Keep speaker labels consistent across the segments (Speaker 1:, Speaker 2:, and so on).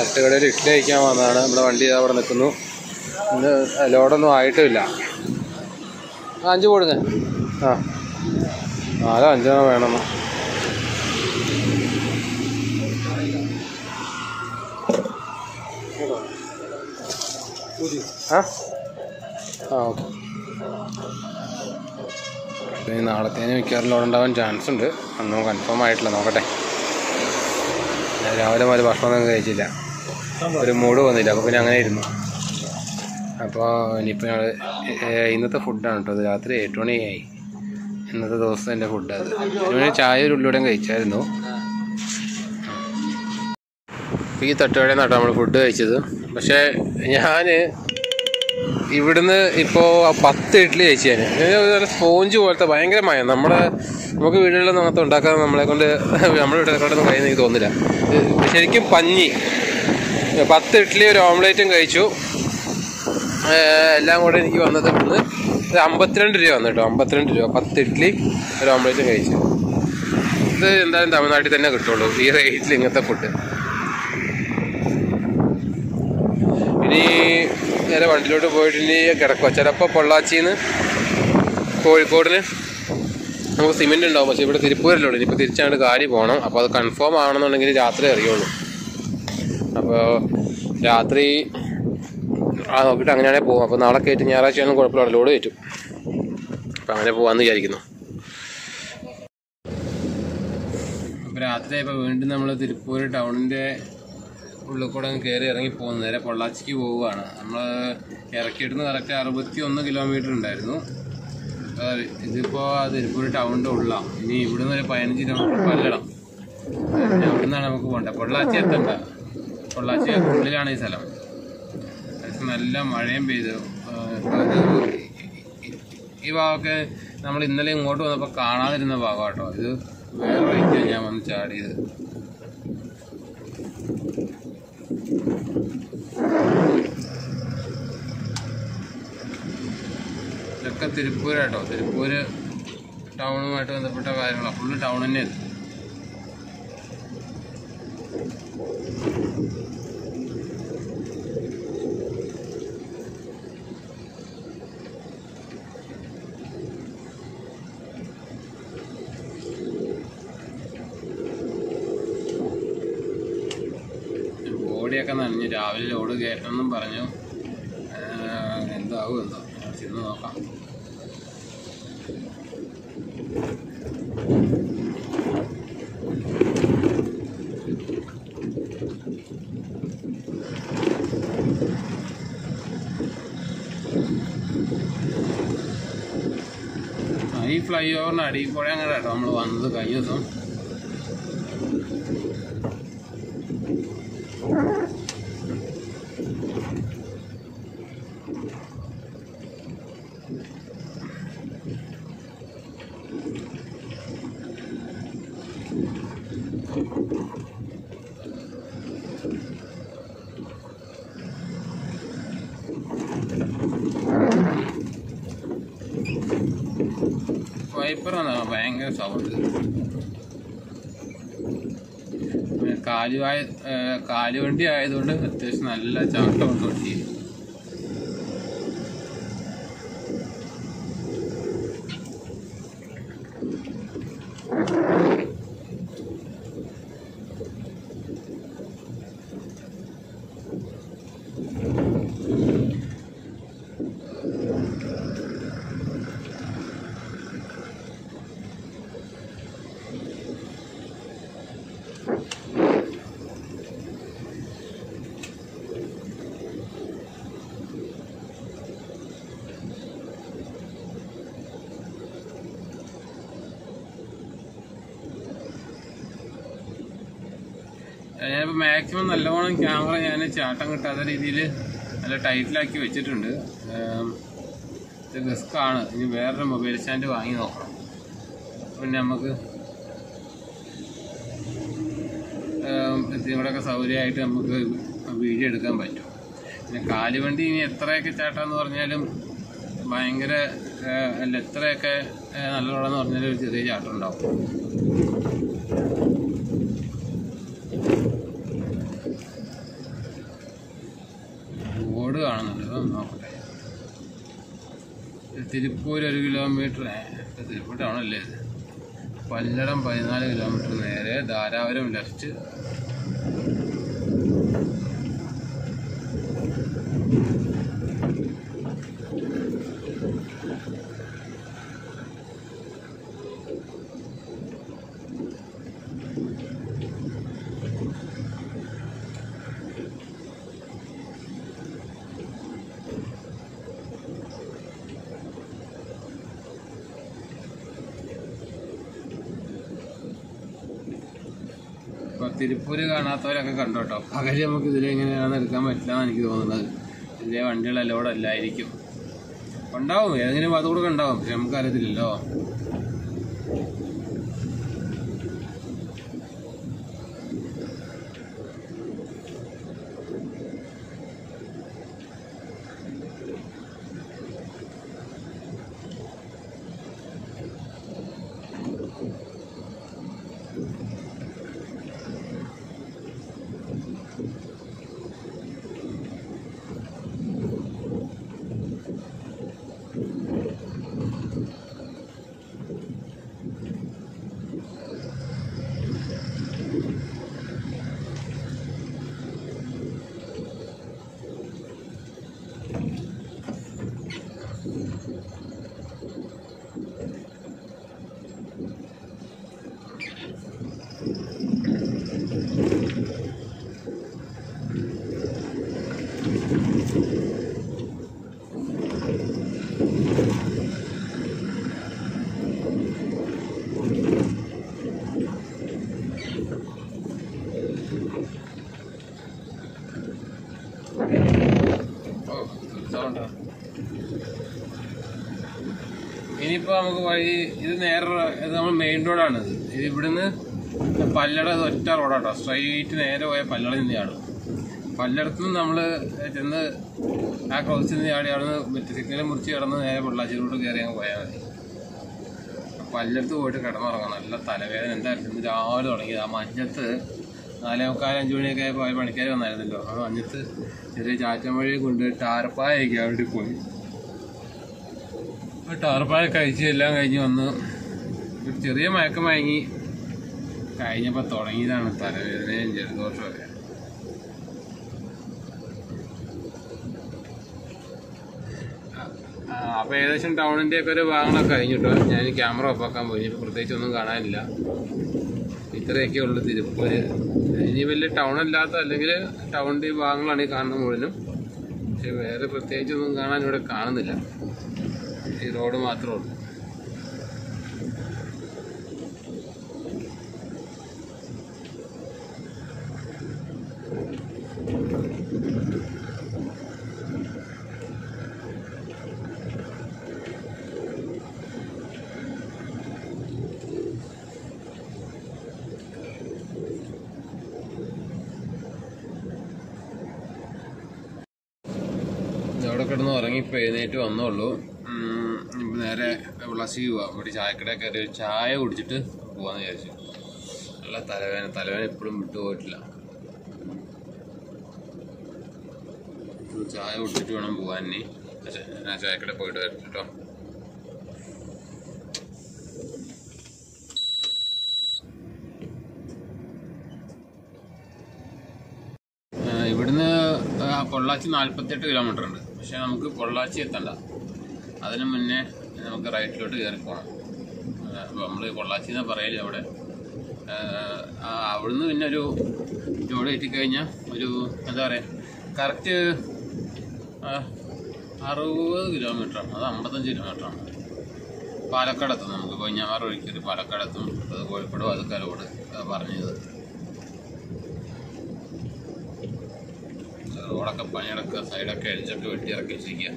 Speaker 1: തട്ടുകടയിൽ ഇഡ്ഡലി കഴിക്കാൻ വന്നതാണ്. നമ്മുടെ വണ്ടി അവിടെ നിൽക്കുന്നു. ഇന്ന് ലോഡൊന്നും ആയിട്ടുമില്ല. 5 കൊടുങ്ങ. 4-5 വേണം. ഓക്കെ. ഇനി നാളത്തേന് മിക്കവാറും ലോഡ് ഉണ്ടാവാൻ ചാൻസ് ഉണ്ട്. ഒന്നും കൺഫേം ആയിട്ടില്ല, നോക്കട്ടെ. രാവിലെ മുതൽ ഭക്ഷണമൊന്നും കഴിച്ചില്ല, ഒരു മൂഡ് വന്നില്ല. അപ്പോൾ പിന്നെ അങ്ങനെ ഇരുന്നു. അപ്പോൾ ഇനിയിപ്പോൾ ഞങ്ങൾ ഇന്നത്തെ ഫുഡാണ് കേട്ടോ. അത് രാത്രി 8 മണിയായി. ഇന്നത്തെ ദിവസം എൻ്റെ ഫുഡ് അത്. അതിന് ചായ ഒരു ഉള്ളിലൂടെയും കഴിച്ചായിരുന്നു. ഈ തട്ടുകടയിൽ നിന്നാട്ടോ നമ്മൾ ഫുഡ് കഴിച്ചത്. പക്ഷേ ഞാൻ ഇവിടുന്ന് ഇപ്പോൾ 10 ഇഡ്ഡലി കഴിച്ചു. ഞാൻ സ്പോഞ്ച് പോലത്തെ ഭയങ്കര മയം. നമുക്ക് വീടുകളിലൊന്നും അങ്ങനത്തെ ഉണ്ടാക്കാൻ നമ്മുടെ വീട്ടിലൊന്നും കഴിയുന്ന എനിക്ക് തോന്നില്ല. ശരിക്കും പഞ്ഞി. 10 ഇഡ്ഡലി ഒരു ഓംലേറ്റും കഴിച്ചു. എല്ലാം കൂടെ എനിക്ക് വന്നത് ഇവിടുന്ന് 52 രൂപ വന്നു കേട്ടോ. 52 രൂപ 10 ഇഡ്ഡലി ഒരു ഓംലേറ്റും കഴിച്ചു. ഇത് എന്തായാലും തമിഴ്നാട്ടിൽ തന്നെ കിട്ടുള്ളൂ ഈ റേറ്റിൽ ഇങ്ങനത്തെ ഫുഡ്. ഇനി നേരെ വണ്ടിയിലോട്ട് പോയിട്ട് ഇനി കിടക്കുക. ചിലപ്പോൾ പൊള്ളാച്ചിന്ന് കോഴിക്കോടിന് നമുക്ക് സിമെൻറ്റ് ഉണ്ടാവും. പക്ഷേ ഇവിടെ തിരുപ്പൂരല്ലുള്ളൂ. ഇനിയിപ്പോൾ തിരിച്ചാണ്ട് ഗാഡി പോകണം. അപ്പോൾ അത് കൺഫേം ആവണമെന്നുണ്ടെങ്കിൽ രാത്രി അറിയുള്ളൂ. അപ്പോൾ രാത്രി നോക്കിയിട്ട് അങ്ങനെയാണെങ്കിൽ പോകും. അപ്പോൾ നാളെ കയറ്റി ഞായറാഴ്ചയാണെങ്കിലും കുഴപ്പമില്ല, ലോഡ് കയറ്റും. അപ്പോൾ അങ്ങനെ പോകാമെന്ന് വിചാരിക്കുന്നു. അപ്പോൾ രാത്രി ഇപ്പോൾ വീണ്ടും നമ്മൾ തിരുപ്പൂർ ടൗണിൻ്റെ ഉള്ളിൽ കൂടെ കയറി ഇറങ്ങി പോകുന്നു. നേരെ പൊള്ളാച്ചിക്ക് പോവുകയാണ്. നമ്മൾ ഇറക്കിയിടുന്ന് കറക്റ്റ് 61 കിലോമീറ്റർ ഉണ്ടായിരുന്നു. ഇതിപ്പോൾ തിരുപ്പൂർ ടൗണിൻ്റെ ഉള്ളാണ്. ഇനി ഇവിടുന്ന് ഒരു 15 കിലോമീറ്റർ കൊല്ലണം. അവിടെ നിന്നാണ് നമുക്ക് പോകേണ്ടത്. പൊള്ളാച്ചി എത്തണ്ട. പൊള്ളാച്ചി ഉള്ളിലാണ് ഈ സ്ഥലം. നല്ല മഴയും പെയ്തു. ഈ ഭാഗമൊക്കെ നമ്മൾ ഇന്നലെ ഇങ്ങോട്ട് വന്നപ്പോൾ കാണാതിരുന്ന ഭാഗം കേട്ടോ. ഇത് വേറെ വഴിക്കാണ് ഞാൻ വന്ന് ചാടിയത്. ഇതൊക്കെ തിരുപ്പൂരാട്ടോ. തിരുപ്പൂര് ടൗണുമായിട്ട് ബന്ധപ്പെട്ട കാര്യങ്ങളാണ്. ഫുള്ള് ടൗൺ തന്നെ ഇത്. ബോഡിയൊക്കെ നനഞ്ഞു. രാവിലെ ലോഡ് കയറ്റണമെന്നും പറഞ്ഞു. എന്താവും എന്തോ, ചെന്ന് നോക്കാം. ഈ ഫ്ലൈ ഓവറിന് അടിയിൽ കൂടെ അങ്ങനെ കേട്ടോ നമ്മൾ വന്നത് കഴിഞ്ഞ ദിവസം. വൈപ്പറാണ് ഭയങ്കര സൗണ്ട്. കാലുവണ്ടി ആയതുകൊണ്ട് അത്യാവശ്യം നല്ല ചാട്ടമുണ്ട് വണ്ടി. ഞാനിപ്പോൾ മാക്സിമം നല്ലവണ്ണം ക്യാമറ ഞാൻ ചാട്ടം കിട്ടാത്ത രീതിയിൽ നല്ല ടൈറ്റിലാക്കി വെച്ചിട്ടുണ്ട്. ഇത് റിസ്ക്കാണ്. ഇനി വേറൊരു മൊബൈൽ സ്റ്റാൻഡ് വാങ്ങി നോക്കണം. പിന്നെ നമുക്ക് ഇതിനോടൊക്കെ സൗകര്യമായിട്ട് നമുക്ക് വീഡിയോ എടുക്കാൻ പറ്റും. പിന്നെ കാലുവണ്ടി ഇനി എത്രയൊക്കെ ചാട്ടാന്ന് പറഞ്ഞാലും ഭയങ്കര അല്ല, എത്രയൊക്കെ നല്ലോണമെന്ന് പറഞ്ഞാലും ഒരു ചെറിയ ചാട്ടം ഉണ്ടാവും. ബോർഡ് കാണുന്നുണ്ട്, നോക്കട്ടെ. തിരുപ്പൂർ 1 കിലോമീറ്റർ, തിരുപ്പൂർ ടൗണല്ലേ ഇത്. പല്ലടം 14 കിലോമീറ്റർ നേരെ, ധാരാപുരം ലെഫ്റ്റ്. തിരുപ്പൂര് കാണാത്തവരൊക്കെ കണ്ടോട്ടോ. പകല് നമുക്ക് ഇതിലെങ്ങനെയാണെന്ന് എടുക്കാൻ പറ്റില്ല എന്ന് എനിക്ക് തോന്നുന്നത്. ഇതിലെ വണ്ടികളെല്ലാം ഇവിടെ അല്ലായിരിക്കും, ഉണ്ടാവും, ഏതെങ്കിലും ഭാഗത്തുകൂടെ ഉണ്ടാവും, പക്ഷെ നമുക്കറിയത്തില്ലല്ലോ. ഇനിയിപ്പോൾ നമുക്ക് വഴി ഇത് നേരെ, ഇത് നമ്മൾ മെയിൻ റോഡാണിത്. ഇത് ഇവിടുന്ന് പല്ലട ഒറ്റ റോഡാട്ടോ, സ്ട്രൈറ്റ് നേരെ പോയ പല്ലട നിന്നെയാണ്. പല്ലടത്ത് നിന്ന് നമ്മൾ ചെന്ന് ആ ക്രോസിൽ നിന്ന് ചാടി അവിടെ നിന്ന് മറ്റേ സിഗ്നൽ മുറിച്ച് കിടന്ന് നേരെ പൊള്ളാച്ചിയിലോട്ട് കയറി അങ്ങ് പോയാൽ മതി. പല്ലടത്ത് പോയിട്ട് കിടന്നുറങ്ങാം. നല്ല തലവേദന എന്തായിരുന്നു, ഇന്ന് രാവിലെ തുടങ്ങിയത്. ആ മഞ്ഞത്ത് 4:45-5 മണിയൊക്കെ ആയപ്പോൾ പണിക്കാർ വന്നായിരുന്നല്ലോ. ആ മഞ്ഞത്ത് ചെറിയ ചാറ്റൻ വഴി കൊണ്ട് ടാർപ്പായൊക്കെ അവിടെ പോയി. ടാർപ്പായ കഴിച്ച് എല്ലാം കഴിഞ്ഞ് വന്ന് ഒരു ചെറിയ മയക്കം വാങ്ങി കഴിഞ്ഞപ്പോൾ തുടങ്ങിയതാണ് തലവേദനയും ജലദോഷമൊക്കെ. അപ്പോൾ ഏകദേശം ടൗണിൻ്റെയൊക്കെ ഒരു ഭാഗങ്ങളൊക്കെ കഴിഞ്ഞിട്ടോ ഞാൻ ക്യാമറ ഓഫാക്കാൻ പോയി. പ്രത്യേകിച്ച് ഒന്നും കാണാനില്ല, ഇത്രയൊക്കെ ഉള്ളു തിരുപ്പൂര്. ഇനി വലിയ ടൗണല്ലാത്ത അല്ലെങ്കിൽ ടൗണിൻ്റെ ഭാഗങ്ങളാണ് ഈ കാണുന്നത് മുഴുവനും. പക്ഷെ വേറെ പ്രത്യേകിച്ചൊന്നും കാണാൻ ഇവിടെ കാണുന്നില്ല, ഈ റോഡ് മാത്രമേ ഉള്ളൂ. അവിടെ കിടന്ന് ഉറങ്ങിപ്പോൾ എഴുന്നേറ്റ് വന്നോളൂ. ഇപ്പം നേരെ വിളാസി പോവാം. ഇവിടെ ചായക്കടയിൽ കയറി ഒരു ചായ കുടിച്ചിട്ട് പോകാമെന്ന് വിചാരിച്ചു. നല്ല തലവേദന എപ്പോഴും വിട്ടുപോയിട്ടില്ല. ചായ കുടിച്ചിട്ട് വേണം പോകാൻ. ഇനി ഞാൻ ചായക്കടയിൽ പോയിട്ട് വരട്ടെ കേട്ടോ. ഇവിടുന്ന് പൊള്ളാച്ചി 48 കിലോമീറ്റർ ഉണ്ട്. പക്ഷെ നമുക്ക് പൊള്ളാച്ചി എത്തണ്ട, അതിന് മുന്നേ നമുക്ക് റൈറ്റിലോട്ട് കയറി പോകണം. അപ്പോൾ നമ്മൾ പൊള്ളാച്ചി എന്നാണ് പറയല് അവിടെ. അവിടുന്ന് പിന്നെ ഒരു ജോഡി എത്തിക്കഴിഞ്ഞാൽ ഒരു എന്താ പറയുക, കറക്റ്റ് 60 കിലോമീറ്ററാണ്, അത് 55 കിലോമീറ്ററാണ്. പാലക്കാടെത്തും നമുക്ക്. കൊഞ്ഞാമാർ ഒഴിക്കൽ പാലക്കാടെത്തും, അത് കോഴിക്കോട് അത് കരോട് പറഞ്ഞത്. റോഡൊക്കെ പണിയടക്കുക, സൈഡൊക്കെ അടിച്ചൊക്കെ വെട്ടിയിറക്കി വെച്ചിരിക്കുക.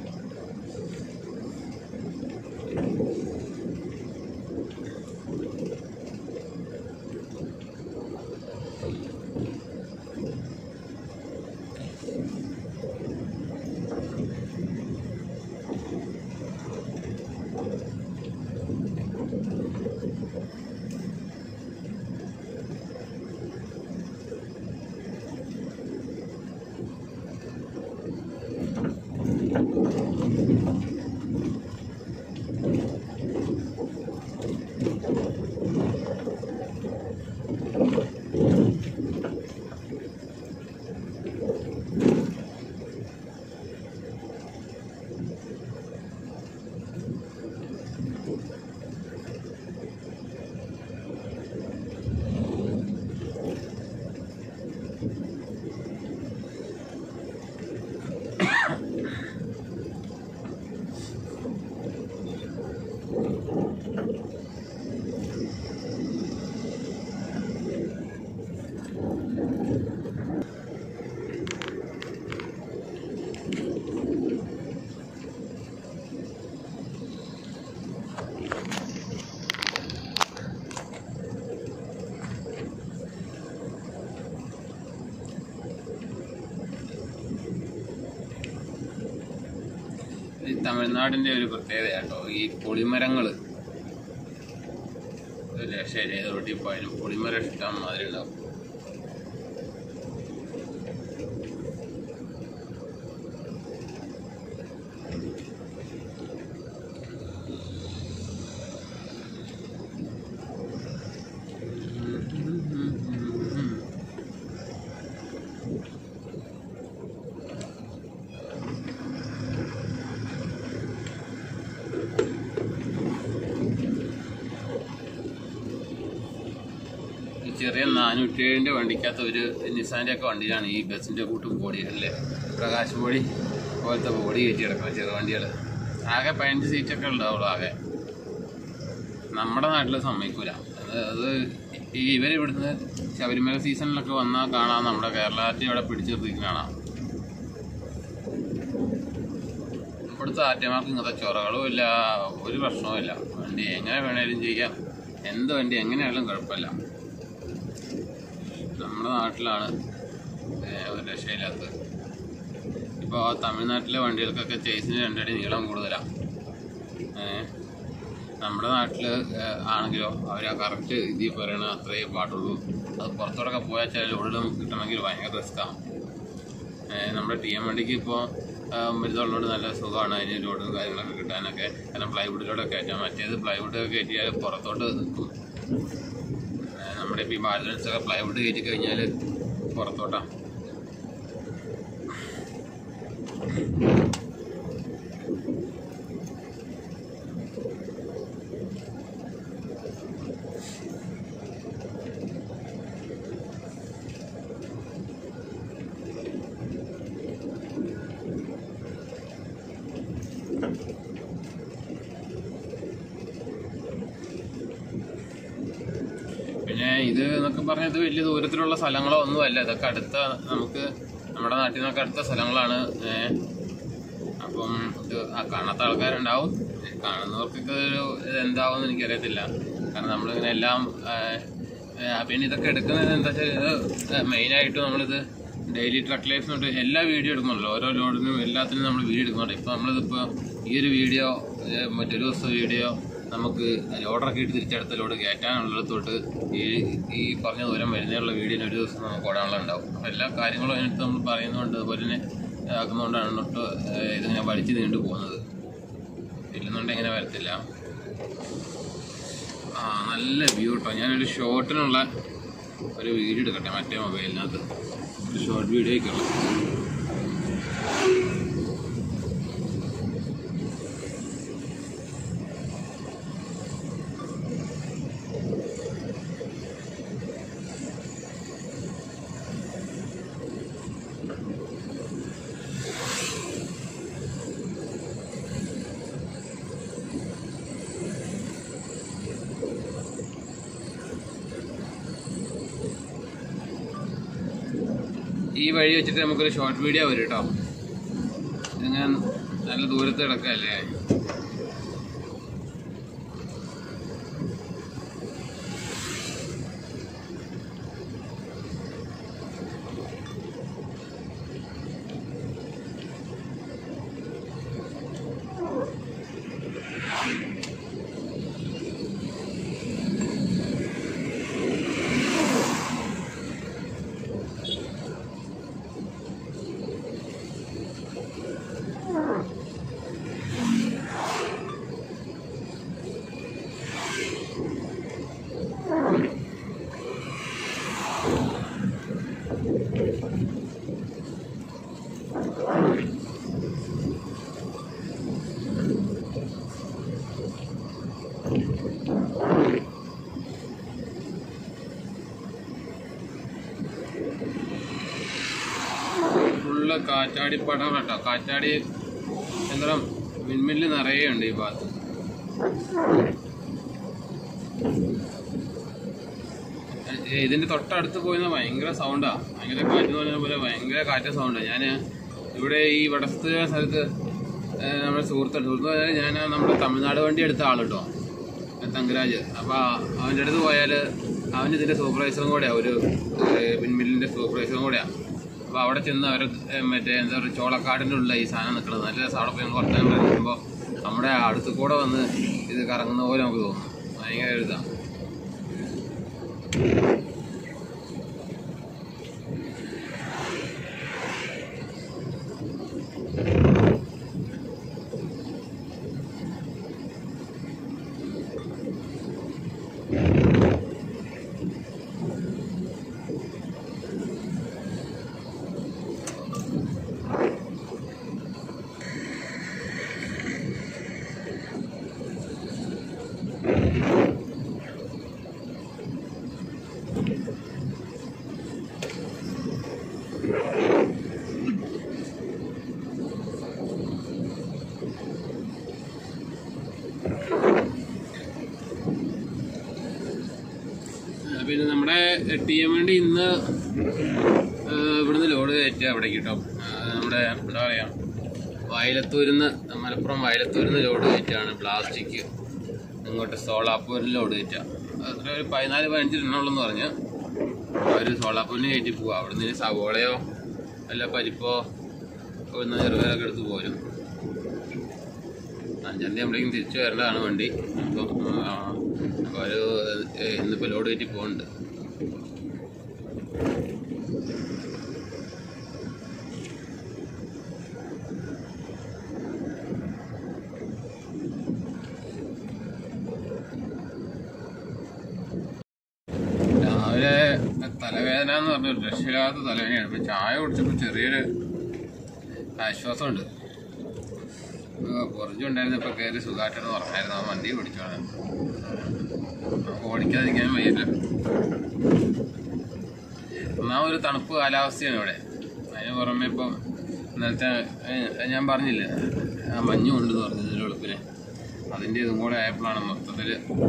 Speaker 1: ഈ തമിഴ്നാടിൻ്റെ ഒരു പ്രത്യേകത കേട്ടോ, ഈ പൊളിമരങ്ങൾ ശരി ഏത് റോട്ടിൽ പോയാലും പൊളിമരം ഇഷ്ടം മാതിരി ഉണ്ടാവും. ചെറിയ 407 വണ്ടിക്കകത്ത് ഒരു നിസാൻ്റെ ഒക്കെ വണ്ടിയിലാണ് ഈ ബസ്സിൻ്റെ കൂട്ടും ബോഡി അല്ലേ, പ്രകാശ് ബോഡി പോലത്തെ ബോഡി കയറ്റി കിടക്കണം ചെറു വണ്ടികൾ. ആകെ 15 സീറ്റൊക്കെ ഉണ്ടാവുള്ളൂ ആകെ. നമ്മുടെ നാട്ടിൽ സമ്മതിക്കൂല അത്. ഈ ഇവരിവിടുന്ന് ശബരിമല സീസണിലൊക്കെ വന്നാൽ കാണാം, നമ്മുടെ കേരളത്തിൽ അവിടെ പിടിച്ചു നിർത്തിക്കുന്ന കാണാം. ഇവിടുത്തെ ആറ്റമാർക്ക് ഇങ്ങനത്തെ ചൊറകളും ഇല്ല, ഒരു പ്രശ്നവും ഇല്ല. വണ്ടി എങ്ങനെ വേണേലും ചെയ്യാം, എന്ത് വണ്ടി എങ്ങനെയായാലും കുഴപ്പമില്ല. നമ്മുടെ നാട്ടിലാണ് ഒരു രക്ഷയില്ലാത്തത്. ഇപ്പോൾ തമിഴ്നാട്ടിലെ വണ്ടികൾക്കൊക്കെ ചേസിന് 2 അടി നീളം കൂടുതലാണ്. നമ്മുടെ നാട്ടിൽ ആണെങ്കിലോ അവർ ആ കറക്റ്റ് ഇതിൽ പറയണ അത്രയേ പാടുള്ളൂ. അത് പുറത്തോടൊക്കെ പോയാൽ ചില ലോഡുകൾ കിട്ടണമെങ്കിൽ ഭയങ്കര റിസ്ക്കാണ്. നമ്മുടെ TM വണ്ടിക്ക് ഇപ്പോൾ മരുന്നുള്ളതുകൊണ്ട് നല്ല സുഖമാണ് അതിന് ലോഡും കാര്യങ്ങളൊക്കെ കിട്ടാനൊക്കെ. കാരണം പ്ലൈവുഡിലൂടെ കയറ്റാം. മറ്റേത് പ്ലൈവുഡൊക്കെ കയറ്റിയാൽ പുറത്തോട്ട് നിൽക്കും. നമ്മുടെ ഇപ്പോൾ ഈ ബാലൻസൊക്കെ പ്ലൈവുഡ് കയറ്റി കഴിഞ്ഞാൽ പുറത്തോട്ടാണ്. പിന്നെ ഇത് എന്നൊക്കെ പറഞ്ഞത് വലിയ ദൂരത്തിലുള്ള സ്ഥലങ്ങളോ ഒന്നുമല്ല. ഇതൊക്കെ അടുത്ത നമുക്ക് നമ്മുടെ നാട്ടിൽ നിന്നൊക്കെ അടുത്ത സ്ഥലങ്ങളാണ്. അപ്പം ഇത് കാണാത്ത ആൾക്കാരുണ്ടാവും, കാണുന്നവർക്കൊക്കെ ഒരു എന്താവുമെന്ന് എനിക്കറിയത്തില്ല. കാരണം നമ്മളിങ്ങനെ എല്ലാം പിന്നെ ഇതൊക്കെ എടുക്കുന്നത് എന്താ വെച്ചാൽ മെയിനായിട്ട് നമ്മളിത് ഡെയിലി ട്രക്ക് ലൈഫ് തൊട്ട് എല്ലാ വീഡിയോ എടുക്കുന്നുണ്ടല്ലോ, ഓരോ ലോഡിനും എല്ലാത്തിനും നമ്മൾ വീഡിയോ എടുക്കുന്നുണ്ട്. ഇപ്പോൾ നമ്മളിതിപ്പോൾ ഈ ഒരു വീഡിയോ മറ്റൊരു ദിവസം വീഡിയോ നമുക്ക് ലോഡറൊക്കെ ഇട്ട് തിരിച്ചെടുത്ത ലോഡ് കയറ്റാനുള്ളിടത്തോട്ട് ഈ പറഞ്ഞ ദൂരം വരുന്നതിനുള്ള വീഡിയോന് ഒരു ദിവസം നമുക്ക് ഓടാനുള്ള ഉണ്ടാവും. അപ്പോൾ എല്ലാ കാര്യങ്ങളും അതിനകത്ത് നമ്മൾ പറയുന്നതുകൊണ്ട് അതുപോലെ തന്നെ ആക്കുന്നതുകൊണ്ടാണ് തൊട്ട് ഇതിങ്ങനെ വലിച്ചു നീണ്ടു പോകുന്നത്. ഇല്ലെന്നുണ്ടെങ്കിൽ ഇങ്ങനെ വരത്തില്ല. നല്ല വ്യൂ കേട്ടോ. ഞാനൊരു ഷോർട്ടിനുള്ള ഒരു വീഡിയോ എടുക്കട്ടെ മറ്റേ മൊബൈലിനകത്ത്, ഒരു ഷോർട്ട് വീഡിയോയ്ക്കുള്ള. ഈ വഴി വെച്ചിട്ട് നമുക്കൊരു ഷോർട്ട് വീഡിയോ വരും കേട്ടോ. ഇങ്ങനെ നല്ല ദൂരത്ത് കിടക്കല്ലേ. ഫുള്ള് കാറ്റാടി പടം കേട്ടോ. കാറ്റാടി യന്ത്രം വിൻമില്ല് നിറയെ ഉണ്ട് ഈ ഭാഗത്ത്. ഇതിൻ്റെ തൊട്ടടുത്ത് പോയിരുന്ന ഭയങ്കര സൗണ്ടാണ്, ഭയങ്കര കാറ്റ് പറഞ്ഞ പോലെ ഭയങ്കര കാറ്റ് സൗണ്ടാണ്. ഞാൻ ഇവിടെ ഈ വടസ്ത് സ്ഥലത്ത് നമ്മുടെ സുഹൃത്ത് ഞാൻ നമ്മുടെ തമിഴ്നാട് വണ്ടി എടുത്ത ആൾ കേട്ടോ, തങ്കരാജ്. അപ്പോൾ അവൻ്റെ അടുത്ത് പോയാൽ അവൻ ഇതിൻ്റെ സൂപ്പർവൈസറും കൂടെയാണ്, ഒരു വിൻമില്ലിൻ്റെ സൂപ്പർവൈസറും കൂടെയാണ്. അപ്പോൾ അവിടെ ചെന്ന് അവർ മറ്റേ എന്താ പറയുക ചോളക്കാടിൻ്റെ ഉള്ള ഈ സാധനം നിൽക്കുന്നത് നല്ല രസം. അവിടെ പോയി വർത്തമാനം പറയുമ്പോൾ നമ്മുടെ അടുത്ത് കൂടെ വന്ന് ഇത് കറങ്ങുന്ന പോലെ നമുക്ക് തോന്നും. ഭയങ്കര ഒരു ഇതാണ്. പിന്നെ നമ്മുടെ TMD ഇന്ന് ഇവിടുന്ന് ലോഡ് കയറ്റുക അവിടേക്ക് കേട്ടോ. നമ്മുടെ എന്താ പറയുക വയലത്തൂരിന്ന് മലപ്പുറം വയലത്തൂരിന്ന് ലോഡ് കയറ്റുകയാണ് പ്ലാസ്റ്റിക് ഇങ്ങോട്ട് സോളാപ്പൂരിൽ ലോഡ് കയറ്റുക. അത്ര ഒരു 14-15 എണ്ണുള്ളെന്ന് പറഞ്ഞ് അവർ സോളാപ്പൂരിന് കയറ്റി പോവുക. അവിടെ നിന്ന് സവോളയോ അല്ല പരിപ്പോ ഒന്ന് ചെറുപേരൊക്കെ എടുത്ത് പോരും. 5 ആകുമ്പോഴേക്കും തിരിച്ചു വരേണ്ടതാണ് വണ്ടി. അപ്പോൾ ഒരു ഇന്നിപ്പോൾ ലോഡ് കയറ്റി പോകുന്നുണ്ട്. രാവിലെ തലവേദന എന്ന് പറഞ്ഞൊരു രക്ഷയില്ലാത്ത തലവേദനയാണ്. ഇപ്പം ചായ കുടിച്ചപ്പോൾ ചെറിയൊരു ആശ്വാസമുണ്ട്. കുറച്ചുണ്ടായിരുന്നപ്പോൾ കയറി സുഖമായിട്ടെന്ന് പറഞ്ഞായിരുന്നു. ആ വണ്ടി ഓടിച്ചോളാം, നമുക്ക് ഓടിക്കാതിരിക്കാനും വയ്യല്ല. ഒന്നാമതൊരു തണുപ്പ് കാലാവസ്ഥയാണ് ഇവിടെ. അതിന് പുറമെ ഇപ്പം ഇന്നലത്തെ ഞാൻ പറഞ്ഞില്ലേ ആ മഞ്ഞുണ്ടെന്ന് പറഞ്ഞത് വെളുപ്പിന്, അതിൻ്റെ ഇതും കൂടെ ആയപ്പോഴാണ് മൊത്തത്തിൽ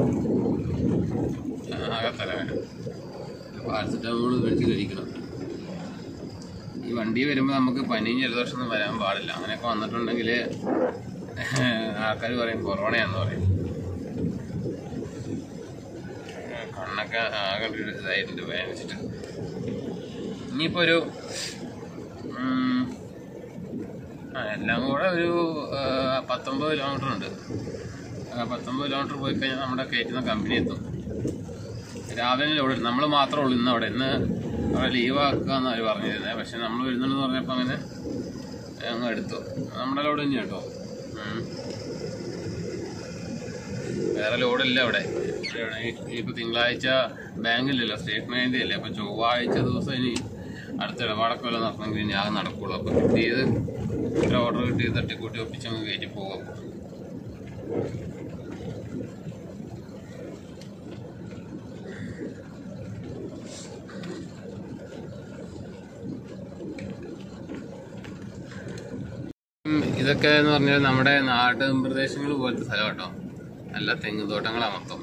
Speaker 1: ആകെ തലവേദന. പാരസെറ്റമോൾ മേടിച്ച് കഴിക്കണം. ഈ വണ്ടി വരുമ്പോൾ നമുക്ക് പനിയും ജലദോഷമൊന്നും വരാൻ പാടില്ല. അങ്ങനെയൊക്കെ വന്നിട്ടുണ്ടെങ്കിൽ ആൾക്കാർ പറയും കൊറോണയാന്ന് പറയും. കണ്ണൊക്കെ ആകെ ഇതായിട്ടുണ്ട് വേദനിച്ചിട്ട്. ഇനിയിപ്പോൾ ഒരു എല്ലാം കൂടെ ഒരു 19 കിലോമീറ്റർ ഉണ്ട്. 19 കിലോമീറ്റർ പോയി കഴിഞ്ഞാൽ നമ്മുടെ കയറ്റുന്ന കമ്പനി എത്തും. രാവിലെ ലോഡ് നമ്മൾ മാത്രമേ ഉള്ളൂ ഇന്ന് അവിടെ. ഇന്ന് അവിടെ ലീവാക്കാന്ന് അവർ പറഞ്ഞിരുന്നത്. പക്ഷെ നമ്മൾ വരുന്നുണ്ടെന്ന് പറഞ്ഞപ്പോൾ അങ്ങനെ അങ്ങ് എടുത്തു. നമ്മുടെ ലോഡ് തന്നെ കേട്ടോ. വേറെ ലോഡില്ല അവിടെ. ഇപ്പോൾ തിങ്കളാഴ്ച ബാങ്കില്ലല്ലോ, സ്റ്റേറ്റ്മെൻറ്റ് അല്ലേ. അപ്പോൾ ചൊവ്വാഴ്ച ദിവസം ഇനി അടുത്ത ഇടപാടൊക്കെ വല്ല നടക്കണമെങ്കിൽ ഇനി ആകെ നടക്കുള്ളൂ. അപ്പോൾ കിട്ടിയത് ഒരു ഓർഡർ കിട്ടിയത് തട്ടിക്കൂട്ടി ഒപ്പിച്ചങ്ങ് കയറ്റി പോകും. ഇതൊക്കെ എന്ന് പറഞ്ഞാൽ നമ്മുടെ നാട്ടിൻ പ്രദേശങ്ങൾ പോലത്തെ സ്ഥലം കേട്ടോ. നല്ല തെങ്ങ് തോട്ടങ്ങളാണ് മൊത്തം.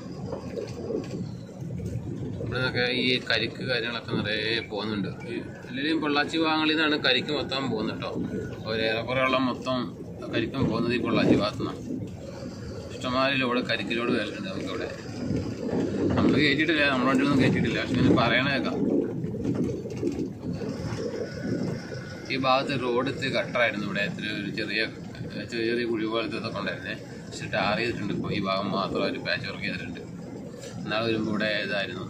Speaker 1: ഇവിടെ നിന്നൊക്കെ ഈ കരിക്ക് കാര്യങ്ങളൊക്കെ നിറയെ പോകുന്നുണ്ട്. അല്ലെങ്കിൽ പൊള്ളാച്ചി ഭാഗങ്ങളിൽ നിന്നാണ് കരിക്ക് മൊത്തം പോകുന്നത് കേട്ടോ. ഒരേറെക്കുറെയുള്ള മൊത്തം കരിക്കും പോകുന്നത് ഈ പൊള്ളാച്ചി ഭാഗത്തു നിന്നാണ്. ഇഷ്ടംമാതിരി ലോഡ് കരിക്കിലോട് വരുന്നുണ്ട് നമുക്കിവിടെ. നമ്മൾ കയറ്റിയിട്ടില്ല, നമ്മുടെ വണ്ടിയിലൊന്നും കയറ്റിയിട്ടില്ല. പക്ഷെ ഇങ്ങനെ പറയണേക്കാം. ഈ ഭാഗത്ത് റോഡ് ഇത്തിരി കട്ടറായിരുന്നു. ഇവിടെ ഇത്തിരി ഒരു ചെറിയ കുഴി പോലത്തെ ഇതൊക്കെ ഉണ്ടായിരുന്നേ. പക്ഷെ ടാർ ചെയ്തിട്ടുണ്ട്. ഇപ്പോൾ ഈ ഭാഗം മാത്രം ഒരു പാച്ച് വർക്ക് ചെയ്തിട്ടുണ്ട്. എന്നാൾ വരുമ്പോൾ ഇവിടെ ഇതായിരുന്നു.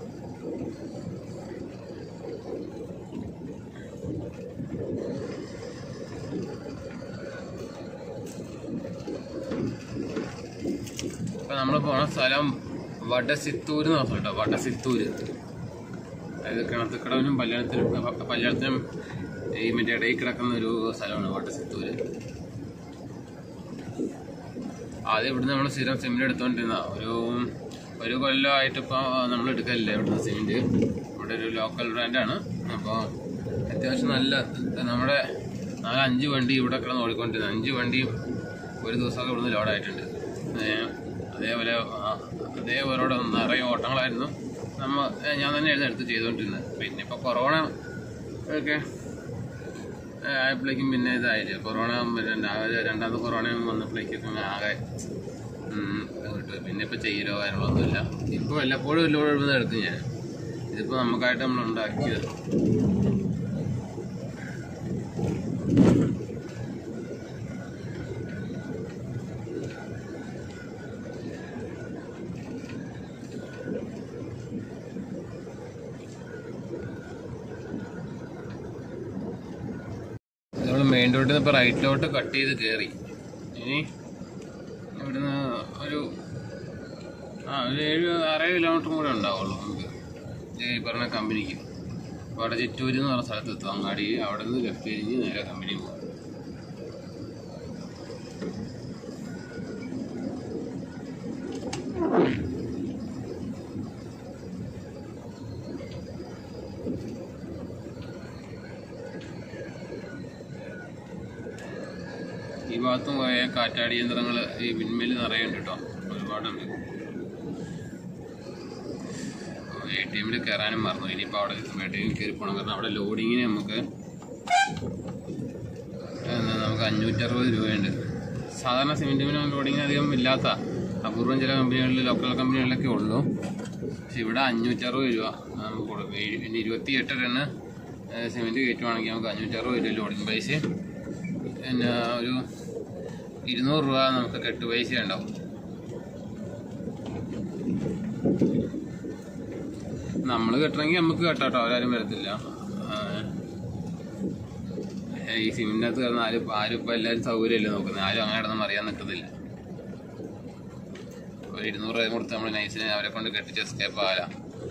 Speaker 1: ഇപ്പം നമ്മൾ പോണ സ്ഥലം വടസിത്തൂർ എന്ന് പറഞ്ഞു കേട്ടോ. വടസിത്തൂര് അതായത് കിണത്തുക്കടവിനും പല്യാളത്തിനും ഈ മറ്റേ ഇടയിൽ കിടക്കുന്ന ഒരു സ്ഥലമാണ് വടസിത്തൂര്. ആദ്യം ഇവിടുന്ന് നമ്മൾ സ്ഥിരം സിമെന്റ് എടുത്തുകൊണ്ടിരുന്ന ഒരു കൊല്ലമായിട്ട് ഇപ്പോൾ നമ്മൾ എടുക്കലില്ല ഇവിടുന്ന് സിമെന്റ്. ഇവിടെ ഒരു ലോക്കൽ ബ്രാൻഡാണ്. അപ്പോൾ അത്യാവശ്യം നല്ല നമ്മുടെ 4-5 വണ്ടി ഇവിടെ കിടന്ന് ഓടിക്കൊണ്ടിരുന്നത്. 5 വണ്ടിയും ഒരു ദിവസമൊക്കെ ഇവിടുന്ന് ലോഡായിട്ടുണ്ട്. അതേപോലെ നിറയെ ഓട്ടങ്ങളായിരുന്നു ഞാൻ തന്നെ എടുത്ത് ചെയ്തുകൊണ്ടിരുന്നത്. പിന്നെ ഇപ്പോൾ കൊറോണ ഒക്കെ ആയപ്പോഴേക്കും പിന്നെ ഇതായില്ല. കൊറോണ രണ്ടാമത്തെ കൊറോണ വന്നപ്പോഴേക്കൊക്കെ ആകെ കിട്ടും. പിന്നെ ഇപ്പോൾ ചെയ്യലോ കാര്യങ്ങളൊന്നുമില്ല. ഇപ്പോൾ വല്ലപ്പോഴും ലോഡ് എടുക്കും ഞാൻ. ഇതിപ്പോൾ നമുക്കായിട്ട് നമ്മൾ ഉണ്ടാക്കിയത്. മെയിൻ റോഡിൽ നിന്ന് ഇപ്പോൾ റൈറ്റിലോട്ട് കട്ട് ചെയ്ത് കയറി. ഇനി ഇവിടുന്ന് ഒരു 7-6 കിലോമീറ്ററും കൂടെ ഉണ്ടാവുള്ളൂ നമുക്ക് ഈ പറഞ്ഞ കമ്പനിക്ക്. അപ്പോൾ അവിടെ ചിറ്റൂര് എന്ന് പറഞ്ഞ സ്ഥലത്ത് എത്തും, അങ്ങാടി. അവിടെ നിന്ന് ലെഫ്റ്റ് തിരിഞ്ഞ് നേരെ കമ്പനി പോകും. ഈ ഭാഗത്തും കുറേ കാറ്റാടി യന്ത്രങ്ങൾ, ഈ വിൻമിൽ നിറയുണ്ട് കേട്ടോ, ഒരുപാടുണ്ട്. ATM കയറാനും മറന്നു. ഇനിയിപ്പോൾ അവിടെ ATM കയറി പോകണം, കാരണം അവിടെ ലോഡിങ്ങിന് നമുക്ക് 560 രൂപയുണ്ട്. സാധാരണ സിമെൻറ്റിന് ലോഡിങ്ങിന് അധികം ഇല്ലാത്ത അപൂർവം ചില കമ്പനികളിൽ, ലോക്കൽ കമ്പനികളിലൊക്കെ ഉള്ളൂ. പക്ഷെ ഇവിടെ 560 രൂപ നമുക്ക് കൊടുക്കും. ഇനി 28 ടണ്ണ് സിമെൻറ്റ് കയറ്റുവാണെങ്കിൽ നമുക്ക് 560 രൂപ ലോഡിങ് പൈസ. പിന്നെ ഒരു 200 രൂപ നമുക്ക് കെട്ട് പൈസ ഉണ്ടാവും. നമ്മൾ കെട്ടണമെങ്കിൽ നമുക്ക് കെട്ടാട്ടോ, അവരാരും വരത്തില്ല. ഈ സിമെന്റിനകത്ത് കിടന്ന് ആരും ഇപ്പം എല്ലാവരും സൗകര്യമല്ലേ നോക്കുന്നത്, ആരും അങ്ങനെ കിടന്നും അറിയാൻ നിൽക്കത്തില്ല. ഒരു 200 രൂപ കൊടുത്ത് നമ്മൾ നൈസിനെ അവരെ കൊണ്ട് കെട്ടിച്ച് എസ്കേപ്പ് ആകാം.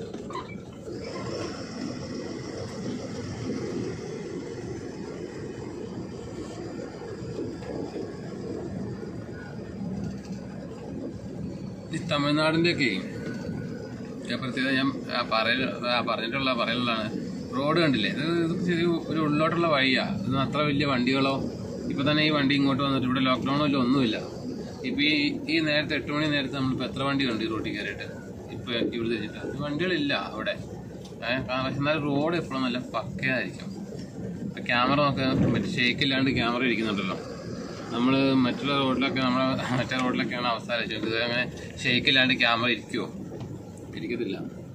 Speaker 1: ഈ തമിഴ്നാടിൻ്റെയൊക്കെ പ്രത്യേകത ഞാൻ പറയുള്ളതാണ്. റോഡ് കണ്ടില്ലേ, ഇത് ഒരു ഉള്ളോട്ടുള്ള വഴിയാണ്. ഇത് അത്ര വലിയ വണ്ടികളോ, ഇപ്പം തന്നെ ഈ വണ്ടി ഇങ്ങോട്ട് വന്നിട്ട് ഇവിടെ ലോക്ക്ഡൗണോ ഇല്ല, ഒന്നുമില്ല. ഇപ്പം ഈ നേരത്തെ 8 മണി നേരത്തെ നമ്മളിപ്പോൾ എത്ര വണ്ടി കണ്ടു ഈ റോട്ടിൽ കയറിയിട്ട്. ഇപ്പം ഇവിടെ തിരിച്ചിട്ട് വണ്ടികളില്ല അവിടെ. പക്ഷെ എന്നാലും റോഡ് എപ്പോഴും നല്ല പക്കയായിരിക്കും. ഇപ്പം ക്യാമറ നോക്കുക, മറ്റേ ഷേക്കില്ലാണ്ട് ക്യാമറ ഇരിക്കുന്നുണ്ടല്ലോ. നമ്മൾ മറ്റുള്ള റോഡിലൊക്കെയാണ് അവസ്ഥ ആലോചിച്ചത്. ഇത് അങ്ങനെ ഷേക്കില്ലാണ്ട് ക്യാമറ ഇരിക്കുമോ? ഇരിക്കത്തില്ല.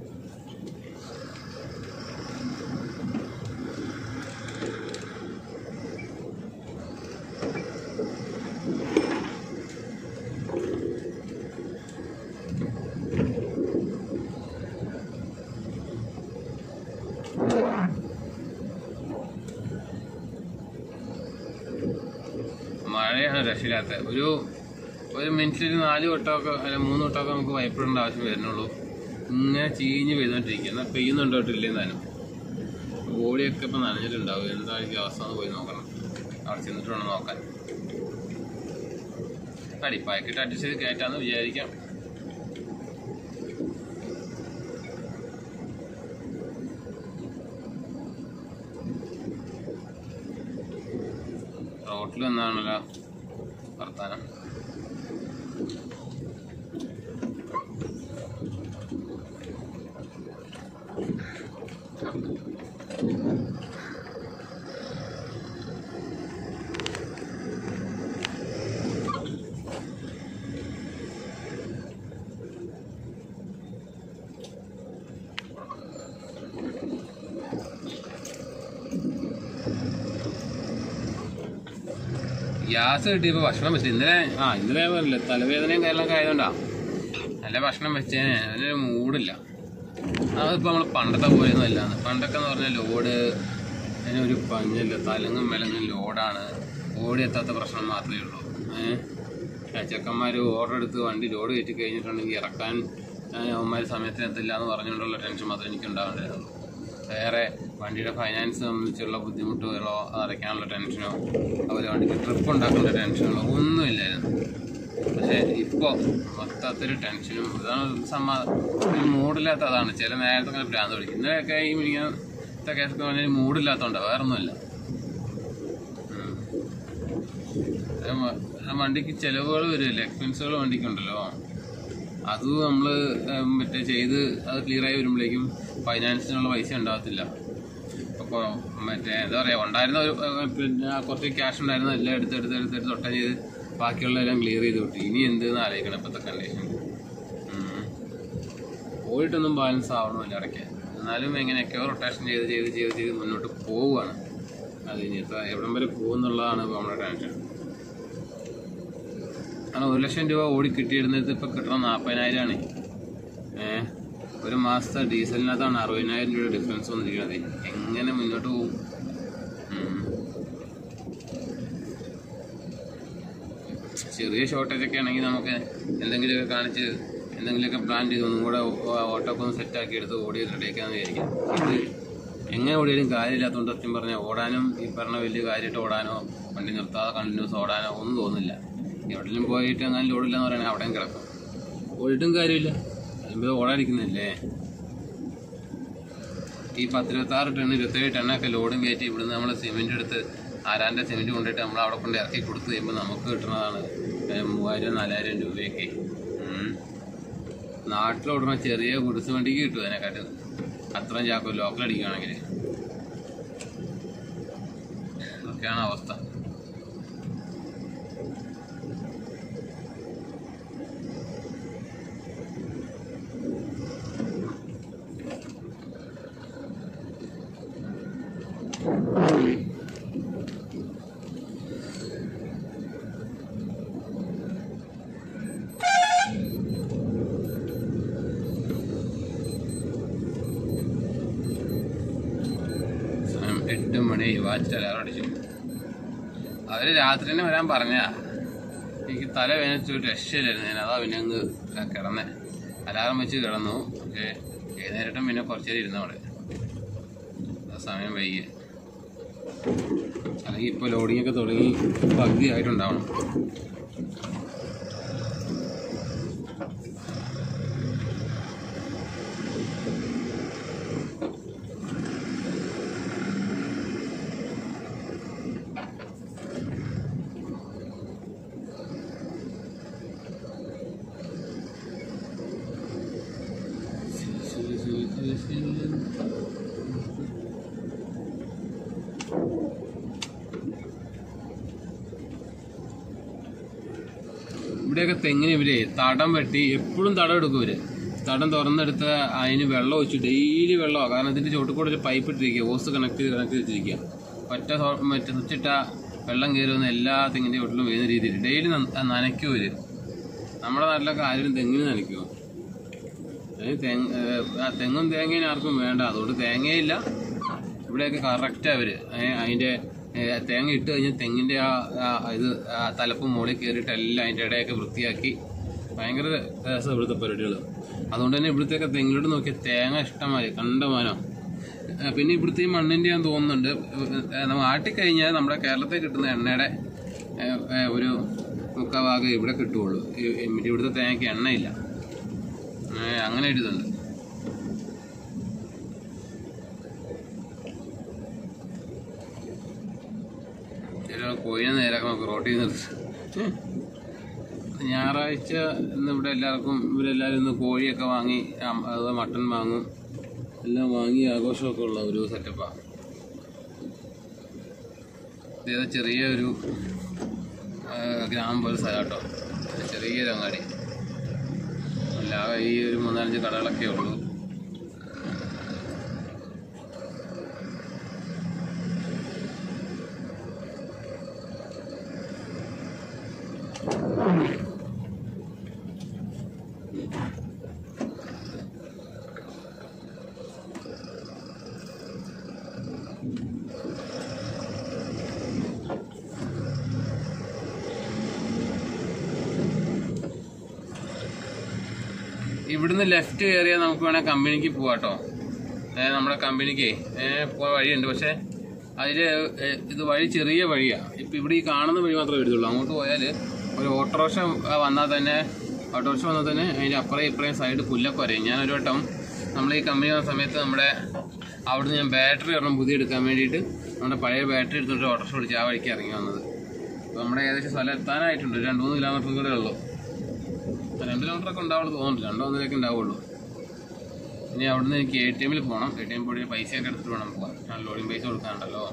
Speaker 1: മഴയാണ് രക്ഷയില്ലാത്ത. ഒരു മിനിറ്റിൽ 4 വട്ടമൊക്കെ അല്ല 3 വട്ടമൊക്കെ നമുക്ക് വൈപ്പിടേണ്ട ആവശ്യം വരുന്നുള്ളൂ. ഇങ്ങനെ ചീഞ്ഞ് പെയ്തോണ്ടിരിക്കുക. എന്നാൽ പെയ്യുന്നുണ്ടോട്ടില്ലേ താനും. ബോഡിയൊക്കെ ഇപ്പം നനഞ്ഞിട്ടുണ്ടാവും. എന്തായിരിക്കും അവസ്ഥ എന്ന് പോയി നോക്കണം. അവിടെ ചെന്നിട്ട് വേണം നോക്കാൻ. അടിപ്പാക്കിട്ട് അഡ്ജസ്റ്റ് ചെയ്ത് കയറ്റാന്ന് വിചാരിക്കാം. റോട്ടിൽ വന്നാണല്ലോ വർത്താനം. ഗ്യാസ് കിട്ടിയപ്പോൾ ഭക്ഷണം വെച്ചു. ഇന്നലെ പറഞ്ഞില്ല, തലവേദനയും കാര്യങ്ങളൊക്കെ ആയതുകൊണ്ടാണ്. നല്ല ഭക്ഷണം വെച്ചേനെ, അതിനൊരു മൂടില്ല. അതിപ്പോൾ നമ്മൾ പണ്ടത്തെ പോലെയൊന്നും അല്ലാന്ന്. പണ്ടൊക്കെ എന്ന് പറഞ്ഞാൽ ലോഡ് അതിനൊരു പഞ്ഞില്ല, തലങ്ങും വിലങ്ങും ലോഡാണ്. ഓടി എത്താത്ത പ്രശ്നം മാത്രമേ ഉള്ളൂ. ചെക്കന്മാർ ഓർഡർ എടുത്ത് വണ്ടി ലോഡ് കയറ്റി കഴിഞ്ഞിട്ടുണ്ടെങ്കിൽ ഇറക്കാൻ അവന്മാർ സമയത്തിന് എത്തില്ല എന്ന് പറഞ്ഞുകൊണ്ടുള്ള ടെൻഷൻ മാത്രമേ എനിക്ക് ഉണ്ടാവേണ്ടതുള്ളൂ. വേറെ വണ്ടിയുടെ ഫൈനാൻസ് സംബന്ധിച്ചുള്ള ബുദ്ധിമുട്ടുകളോ അടയ്ക്കാനുള്ള ടെൻഷനോ അതുപോലെ വണ്ടിക്ക് ട്രിപ്പ് ഉണ്ടാക്കുന്ന ടെൻഷനുകളോ ഒന്നുമില്ലായിരുന്നു. പക്ഷേ ഇപ്പോൾ മൊത്തത്തിൽ ടെൻഷനും ഇതാണ്. ഒരു മൂടില്ലാത്ത അതാണ്. ചില നേരത്തെ അങ്ങനെ ഭ്രാന്ത് പിടിക്കും. ഇന്നലെയൊക്കെ ഈ മിനിങ്ങത്തെ കേസൊക്കെ പറഞ്ഞാൽ മൂടില്ലാത്തതുകൊണ്ടോ വേറെ ഒന്നുമില്ല. വണ്ടിക്ക് ചിലവുകൾ വരുമല്ലേ, എക്സ്പെൻസുകൾ വണ്ടിക്കുണ്ടല്ലോ. അത് നമ്മൾ മറ്റേ ചെയ്ത് അത് ക്ലിയറായി വരുമ്പോഴേക്കും ഫൈനാൻസിനുള്ള പൈസ ഉണ്ടാകത്തില്ല. അപ്പോൾ മറ്റേ എന്താ പറയുക, ഉണ്ടായിരുന്ന പിന്നെ കുറച്ച് ക്യാഷ് ഉണ്ടായിരുന്ന എല്ലാം എടുത്ത് തൊട്ടം ചെയ്ത് ബാക്കിയുള്ളതെല്ലാം ക്ലിയർ ചെയ്ത് വിട്ടു. ഇനി എന്തെന്ന് ആലോചിക്കണം ഇപ്പോഴത്തെ കണ്ടീഷൻ. പോയിട്ടൊന്നും ബാലൻസ് ആവണമല്ല ഇടയ്ക്ക്. എന്നാലും എങ്ങനെയൊക്കെയോ റൊട്ടേഷൻ ചെയ്ത് മുന്നോട്ട് പോവുകയാണ്. അത് ഇനി എവിടം വരെ പോകുമെന്നുള്ളതാണ് ഇപ്പോൾ നമ്മുടെ ടെൻഷൻ. കാരണം 1 ലക്ഷം രൂപ ഓടി കിട്ടിയിരുന്നത് ഇപ്പോൾ കിട്ടണം 40,000 ആണ്. ഒരു മാസത്തെ ഡീസലിനകത്താണ് 60,000 രൂപയുടെ ഡിഫറൻസ് വന്നിരിക്കുന്നത്. എങ്ങനെ മുന്നോട്ട് പോകും? ചെറിയ ഷോർട്ടേജൊക്കെ ആണെങ്കിൽ നമുക്ക് എന്തെങ്കിലുമൊക്കെ കാണിച്ച് എന്തെങ്കിലുമൊക്കെ പ്ലാൻ ചെയ്ത് ഒന്നും കൂടെ ഓട്ടോക്കെ ഒന്ന് സെറ്റാക്കി എടുത്ത് ഓടി റെഡിയാക്കാമെന്ന് വിചാരിക്കാം. ഇത് എങ്ങനെ ഓടിയാലും കാര്യമില്ലാത്തതുകൊണ്ട് സത്യം പറഞ്ഞാൽ ഓടാനും ഈ പറഞ്ഞ വലിയ കാര്യമായിട്ട് ഓടാനോ വണ്ടി നിർത്താതെ കണ്ടിന്യൂസ് ഓടാനോ ഒന്നും തോന്നില്ല. എവിടെയെങ്കിലും പോയിട്ട് അങ്ങനെ ലോഡില്ലെന്ന് പറയുകയാണെങ്കിൽ അവിടെയും കിടക്കും. ഓടിയിട്ടും കാര്യമില്ല, അതിപ്പോൾ ഓടാതിരിക്കുന്നില്ലേ. ഈ 10-26 ടൺ 27 ടണ്ണൊക്കെ ലോഡും കയറ്റി ഇവിടുന്ന് നമ്മൾ സിമെൻ്റ് എടുത്ത് ആരാൻ്റെ സിമെൻറ്റ് കൊണ്ടുപോയിട്ട് നമ്മൾ അവിടെ കൊണ്ട് ഇറക്കി കൊടുത്തു കഴിയുമ്പോൾ നമുക്ക് കിട്ടുന്നതാണ് 3000-4000 രൂപയൊക്കെ. നാട്ടിലോടുന്ന ചെറിയ ഗുഡ്സ് വണ്ടിക്ക് കിട്ടും അതിനെക്കാട്ടും അത്രയും ചാക്കോ ലോക്കൽ അടിക്കുകയാണെങ്കിൽ. അതൊക്കെയാണ് അവസ്ഥ. സമയം 8 മണി. വാച്ചിട്ട് അലാറം അടിച്ചു. അവർ രാത്രി തന്നെ വരാൻ പറഞ്ഞ എനിക്ക് തല വേനച്ചു രക്ഷയില്ലായിരുന്നു. ഞാൻ അതാ പിന്നെ അങ്ങ് കിടന്നേ. അലാറം വെച്ച് കിടന്നു. പക്ഷേ എഴുന്നേരട്ടും പിന്നെ കുറച്ച് നേരം ഇരുന്നു അവിടെ. സമയം വൈകി. അല്ലെങ്കിൽ ഇപ്പോൾ ലോഡിങ്ങൊക്കെ തുടങ്ങി പകുതി ആയിട്ടുണ്ടാവണം. ഇവിടെയൊക്കെ തെങ്ങിന് ഇവര് തടം വെട്ടി എപ്പോഴും തടം എടുക്കും. ഇവര് തടം തുറന്നെടുത്ത് അതിന് വെള്ളം ഒഴിച്ചു ഡെയിലി വെള്ളമാണ്. കാരണം ഇതിന്റെ ചോട്ടിൽ കൂടെ ഒരു പൈപ്പ് ഇട്ടിരിക്കുക, ഓസ് കണക്ട് ചെയ്തിരിക്കുക. മറ്റേ സ്വിച്ചിട്ട വെള്ളം കയറുന്ന എല്ലാ തെങ്ങിന്റെ ചോട്ടിലും വീഴുന്ന രീതിയിൽ ഡെയിലി നനയ്ക്കും ഇവര്. നമ്മുടെ നാട്ടിലൊക്കെ ആരും തെങ്ങിന് നനയ്ക്കുമോ? തെങ്ങും തേങ്ങയും ആർക്കും വേണ്ട, അതുകൊണ്ട് തേങ്ങയില്ല. ഇവിടെയൊക്കെ കറക്റ്റ് അവര് അതിന്റെ തേങ്ങ ഇട്ട് കഴിഞ്ഞാൽ തെങ്ങിന്റെ തലപ്പ് മുകളിൽ കയറിയിട്ട് എല്ലാം അതിൻ്റെ ഇടയൊക്കെ വൃത്തിയാക്കി ഭയങ്കര രസം ഇവിടുത്തെ പരിപാടികൾ. അതുകൊണ്ട് തന്നെ ഇവിടുത്തെയൊക്കെ തെങ്ങിലോട്ട് നോക്കിയാൽ തേങ്ങ ഇഷ്ടമായി കണ്ടമാനം. പിന്നെ ഇവിടുത്തെ ഈ മണ്ണിൻ്റെ ഞാൻ തോന്നുന്നുണ്ട് നമ്മൾ ആട്ടിക്കഴിഞ്ഞാൽ നമ്മുടെ കേരളത്തിൽ കിട്ടുന്ന എണ്ണയുടെ ഒരു 3/4 ഭാഗം ഇവിടെ കിട്ടുകയുള്ളൂ. ഇവിടുത്തെ തേങ്ങയ്ക്ക് എണ്ണയില്ല. അങ്ങനെ ഒരു ഇതുണ്ട്. കോഴിനെ നേരാക്കാൻ നമുക്ക് റോട്ടിൽ നിർത്തി. ഞായറാഴ്ച ഇന്ന് ഇവിടെ ഇവരെല്ലാവരും ഇന്ന് കോഴിയൊക്കെ വാങ്ങി, അത് മട്ടൺ വാങ്ങും, എല്ലാം വാങ്ങി ആഘോഷമൊക്കെ ഉള്ള ഒരു സെറ്റപ്പാണ്. ഇതേതാ ചെറിയൊരു ഗ്രാമം പോലെ സ്ഥലം, ചെറിയൊരു അങ്ങാടി. അല്ലാതെ ഈ ഒരു 3-4 കടകളൊക്കെ ഉള്ളൂ. ഇവിടുന്ന് ലെഫ്റ്റ് കയറിയാൽ നമുക്ക് വേണമെങ്കിൽ കമ്പനിക്ക് പോവാട്ടോ. നമ്മുടെ കമ്പനിക്ക് പോയ വഴിയുണ്ട്. പക്ഷെ അതിൽ ഇത് വഴി ചെറിയ വഴിയാണ്. ഇപ്പം ഇവിടെ ഈ കാണുന്ന വഴി മാത്രമേ വരുന്നുള്ളൂ. അങ്ങോട്ട് പോയാൽ ഒരു ഓട്ടോറിക്ഷ വന്നാൽ തന്നെ അതിൻ്റെ അപ്പുറം ഇപ്പുറയും സൈഡ് പുല്ലൊക്കെ വരെയും. ഞാനൊരു വട്ടം നമ്മൾ ഈ കമ്പനി വന്ന സമയത്ത് അവിടുന്ന് ഞാൻ ബാറ്ററി ഒരെണ്ണം പുതിയ എടുക്കാൻ വേണ്ടിയിട്ട് നമ്മുടെ പഴയ ബാറ്ററി എടുത്തിട്ട് ഓട്ടോറിക്ഷ വിളിച്ച് ആ വഴിക്ക് ഇറങ്ങി വന്നത്. അപ്പോൾ നമ്മുടെ ഏകദേശം സ്ഥലം എത്താനായിട്ടുണ്ട്. 2-3 കിലോമീറ്റർ കൂടെ ഉള്ളൂ. 2 കിലോമീറ്ററൊക്കെ ഉണ്ടാവുള്ളൂ തോന്നുന്നുണ്ട്. 2-1 ഉണ്ടാവുള്ളൂ. ഇനി അവിടുന്ന് എനിക്ക് ATM പോകണം. ATM പോയി പൈസയൊക്കെ എടുത്തിട്ട് വേണം പോകാൻ. ഞാൻ ലോഡിങ് പൈസ കൊടുക്കാനുണ്ടല്ലോ.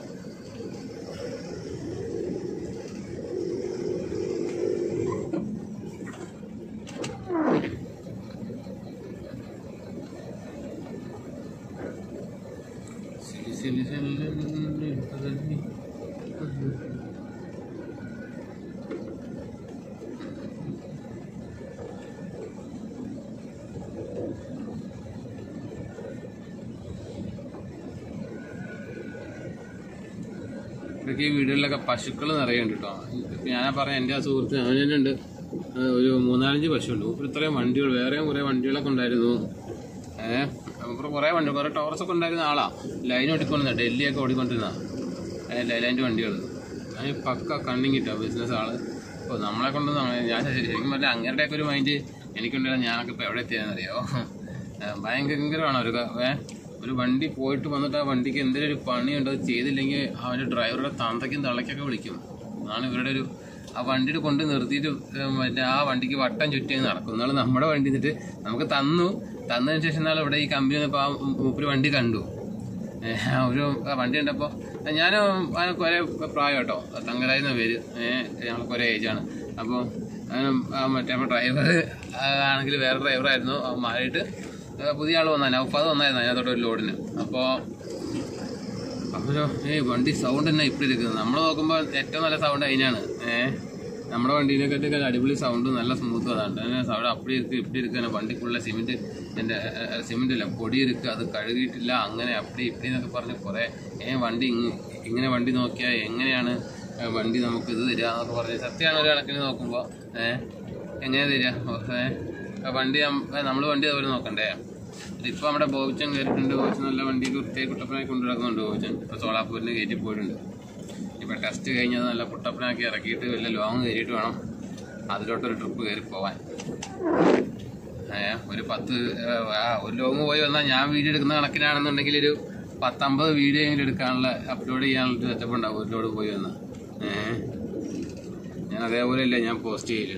Speaker 1: ഇടയ്ക്ക് ഈ വീടുകളിലൊക്കെ പശുക്കൾ നിറയുണ്ട് കേട്ടോ. ഞാനാ പറഞ്ഞ എൻ്റെ ആ സുഹൃത്ത് അവൻ തന്നെ ഉണ്ട്, ഒരു 3-4 പശുണ്ട്. ഇപ്പോൾ ഇത്രയും വണ്ടികൾ, വേറെയും കുറേ വണ്ടികളൊക്കെ ഉണ്ടായിരുന്നു. കുറേ വണ്ടി, കുറേ ടോറസൊക്കെ ഉണ്ടായിരുന്ന ആളാണ്. ലൈൻ ഓടിക്കൊണ്ടിരുന്ന, ഡൽഹിയൊക്കെ ഓടിക്കൊണ്ടിരുന്ന ലൈലാൻഡ് വണ്ടികൾ. ഞാൻ പക്ക കണ്ണിങ്ങിട്ടോ ബിസിനസ് ആള്. അപ്പോൾ നമ്മളെ കൊണ്ടൊന്നും ഞാൻ ശരിക്കും പറഞ്ഞാൽ അങ്ങനെയൊക്കെ ഒരു മൈൻഡ് എനിക്കുണ്ടായിരുന്നു. ഞാനൊക്കെ ഇപ്പോൾ എവിടെ എത്തിയാണെന്നറിയോ, ഭയങ്കരമാണ് ഒരു വണ്ടി പോയിട്ട് വന്നിട്ട് ആ വണ്ടിക്ക് എന്തെങ്കിലും ഒരു പണിയുണ്ട്, അത് ചെയ്തില്ലെങ്കിൽ അവൻ്റെ ഡ്രൈവറുടെ തന്തയ്ക്കും തള്ളയ്ക്കൊക്കെ വിളിക്കും. അതാണ് ഇവരുടെ ഒരു ആ വണ്ടിയിൽ കൊണ്ട് നിർത്തിയിട്ട് മറ്റേ ആ വണ്ടിക്ക് വട്ടം ചുറ്റി നടക്കും. എന്നാലും നമ്മുടെ വണ്ടി എന്നിട്ട് നമുക്ക് തന്നതിന് ശേഷം എന്നാലും ഇവിടെ ഈ കമ്പനി വന്നപ്പോൾ ആ മൂപ്പര് വണ്ടി കണ്ടു. ഒരു വണ്ടി കണ്ടപ്പോൾ ഞാൻ കുറേ പ്രായം കേട്ടോ, തങ്കരാജെന്ന പേര്, ഞങ്ങൾ കുറേ ഏജാണ്. അപ്പോൾ മറ്റേ ഡ്രൈവർ ആണെങ്കിൽ വേറെ ഡ്രൈവറായിരുന്നു, മാറിയിട്ട് പുതിയ ആൾ വന്നാൽ നൗഫാദ് വന്നായിരുന്നു അതിനകത്തോട്ട് ഒരു ലോഡിന്. അപ്പോൾ വണ്ടി സൗണ്ട് തന്നെ ഇപ്പം ഇരിക്കുന്നത്. നമ്മൾ നോക്കുമ്പോൾ ഏറ്റവും നല്ല സൗണ്ട് അതിനാണ്. നമ്മുടെ വണ്ടീനെക്കാട്ടൊക്കെ അടിപൊളി സൗണ്ട്, നല്ല സ്മൂത്ത്. അതാണ് സൗണ്ട് അപ്പടി ഇരിക്കുക ഇപ്പടി ഇരിക്കുക. വണ്ടിക്കുള്ള സിമെൻറ്റില്ല, പൊടി ഇരിക്കുക, അത് കഴുകിയിട്ടില്ല, അങ്ങനെ അപ്പടി ഇപ്പടി എന്നൊക്കെ പറഞ്ഞ് കുറേ വണ്ടി ഇങ്ങനെ വണ്ടി നോക്കിയാൽ എങ്ങനെയാണ് വണ്ടി നമുക്ക് ഇത് തരിക എന്നൊക്കെ പറഞ്ഞ് സത്യമാണ്. ഒരു കണക്കിന് നോക്കുമ്പോൾ എങ്ങനെ തരിക വണ്ടി, നമ്മൾ വണ്ടി അതുപോലെ നോക്കണ്ടേ. ഇപ്പോൾ നമ്മുടെ ബോബിച്ചൻ കയറിയിട്ടുണ്ട്. ബോബിച്ചൻ നല്ല വണ്ടി വൃത്തിയായി കുട്ടപ്പനാക്കി കൊണ്ടുനടക്കുന്നുണ്ട് ബോബിച്ചൻ. ഇപ്പോൾ സോളാപ്പൂരിന് കയറ്റി പോയിട്ടുണ്ട്. ഇപ്പോൾ ടെസ്റ്റ് കഴിഞ്ഞത് നല്ല കുട്ടപ്പനാക്കി ഇറക്കിയിട്ട് വലിയ ലോങ് കയറിയിട്ട് വേണം അതിലോട്ടൊരു ട്രിപ്പ് കയറി പോവാൻ. ഒരു ലോങ് പോയി വന്നാൽ ഞാൻ വീഡിയോ എടുക്കുന്ന കണക്കിനാണെന്നുണ്ടെങ്കിൽ ഒരു 10-50 വീഡിയോ എങ്കിലും എടുക്കാനുള്ള അപ്ലോഡ് ചെയ്യാനുള്ള സെറ്റപ്പ് ഉണ്ടാവും ഒരു ലോഡ് പോയി വന്നാൽ. ഞാൻ അതേപോലെയല്ലേ ഞാൻ പോസ്റ്റ് ചെയ്യല്.